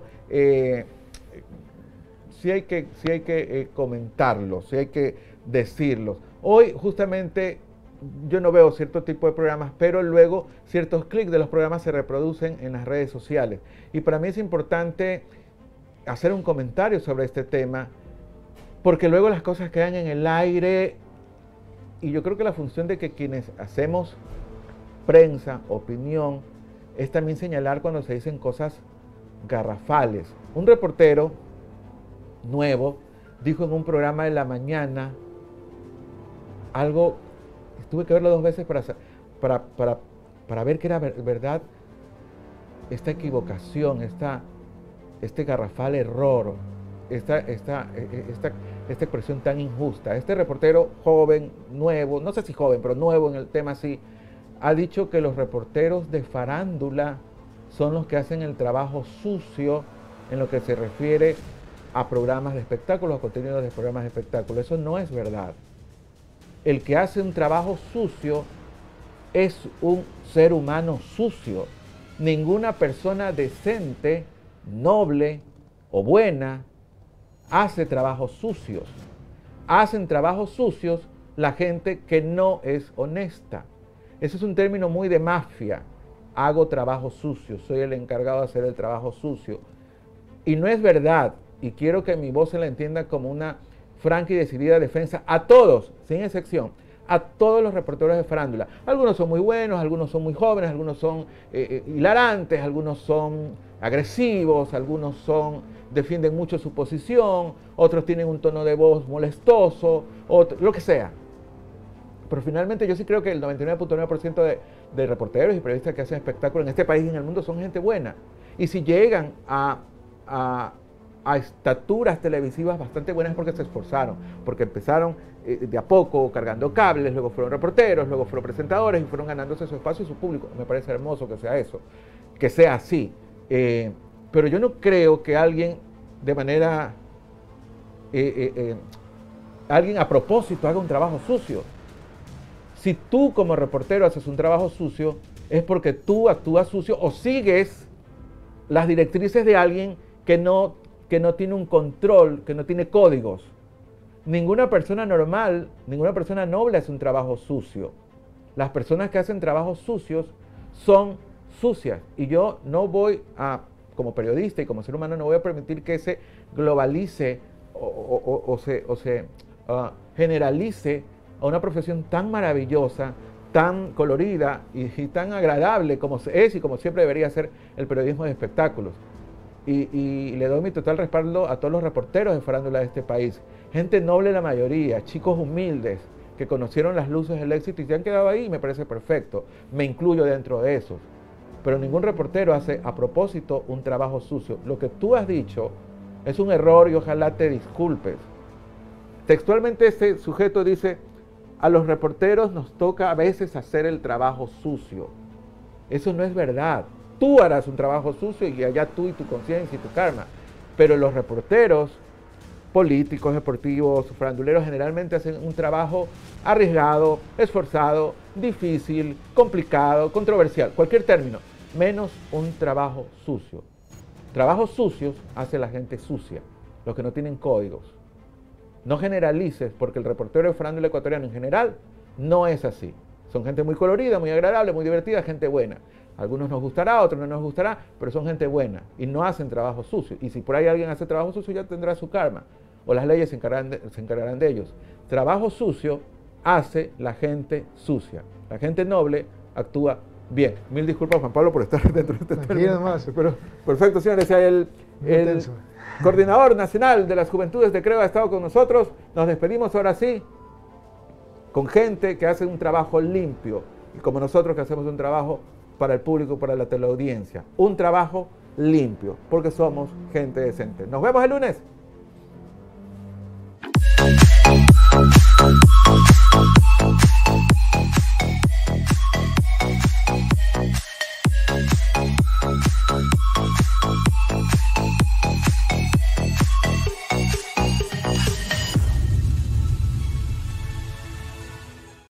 sí hay que comentarlos, sí hay que decirlos. Hoy justamente yo no veo cierto tipo de programas, pero luego ciertos clics de los programas se reproducen en las redes sociales. Y para mí es importante hacer un comentario sobre este tema, porque luego las cosas quedan en el aire, y yo creo que la función de que quienes hacemos prensa, opinión, es también señalar cuando se dicen cosas garrafales. Un reportero nuevo dijo en un programa de la mañana algo, tuve que verlo 2 veces para ver que era verdad esta equivocación, este garrafal error, esta expresión tan injusta. Este reportero joven, nuevo, no sé si joven, pero nuevo en el tema así, ha dicho que los reporteros de farándula son los que hacen el trabajo sucio en lo que se refiere a programas de espectáculos, a contenidos de programas de espectáculos. Eso no es verdad. El que hace un trabajo sucio es un ser humano sucio. Ninguna persona decente, noble o buena hace trabajos sucios. Hacen trabajos sucios la gente que no es honesta. Ese es un término muy de mafia. Hago trabajo sucio, soy el encargado de hacer el trabajo sucio. Y no es verdad, y quiero que mi voz se la entienda como una franca y decidida defensa a todos, sin excepción, a todos los reporteros de farándula. Algunos son muy buenos, algunos son muy jóvenes, algunos son hilarantes, algunos son agresivos, algunos defienden mucho su posición, otros tienen un tono de voz molestoso, lo que sea. Pero finalmente yo sí creo que el 99.9% de reporteros y periodistas que hacen espectáculos en este país y en el mundo son gente buena. Y si llegan a estaturas televisivas bastante buenas porque se esforzaron, porque empezaron de a poco cargando cables, luego fueron reporteros, luego fueron presentadores y fueron ganándose su espacio y su público. Me parece hermoso que sea eso, que sea así. Pero yo no creo que alguien de manera, alguien a propósito haga un trabajo sucio. Si tú como reportero haces un trabajo sucio, es porque tú actúas sucio o sigues las directrices de alguien que no tiene un control, que no tiene códigos. Ninguna persona normal, ninguna persona noble hace un trabajo sucio. Las personas que hacen trabajos sucios son sucias. Y yo no voy a, como periodista y como ser humano, no voy a permitir que se globalice o se generalice a una profesión tan maravillosa, tan colorida y tan agradable como es y como siempre debería ser el periodismo de espectáculos. Y le doy mi total respaldo a todos los reporteros de farándula de este país. Gente noble la mayoría, chicos humildes, que conocieron las luces del éxito y se han quedado ahí y me parece perfecto. Me incluyo dentro de esos. Pero ningún reportero hace a propósito un trabajo sucio. Lo que tú has dicho es un error y ojalá te disculpes. Textualmente este sujeto dice, a los reporteros nos toca a veces hacer el trabajo sucio. Eso no es verdad. Tú harás un trabajo sucio y allá tú y tu conciencia y tu karma. Pero los reporteros políticos, deportivos, faranduleros generalmente hacen un trabajo arriesgado, esforzado, difícil, complicado, controversial, cualquier término, menos un trabajo sucio. Trabajos sucios hace la gente sucia, los que no tienen códigos. No generalices, porque el reportero de farándula ecuatoriano en general no es así. Son gente muy colorida, muy agradable, muy divertida, gente buena. A algunos nos gustará, a otros no nos gustará, pero son gente buena y no hacen trabajo sucio. Y si por ahí alguien hace trabajo sucio, ya tendrá su karma. O las leyes se encargarán de ellos. Trabajo sucio hace la gente sucia. La gente noble actúa bien. Mil disculpas, Juan Pablo, por estar dentro de este tema. Pero perfecto, señores. El Intenso. coordinador nacional de las Juventudes de Creo ha estado con nosotros. Nos despedimos ahora sí con gente que hace un trabajo limpio y como nosotros que hacemos un trabajo para el público, para la teleaudiencia. Un trabajo limpio, porque somos gente decente. Nos vemos el lunes.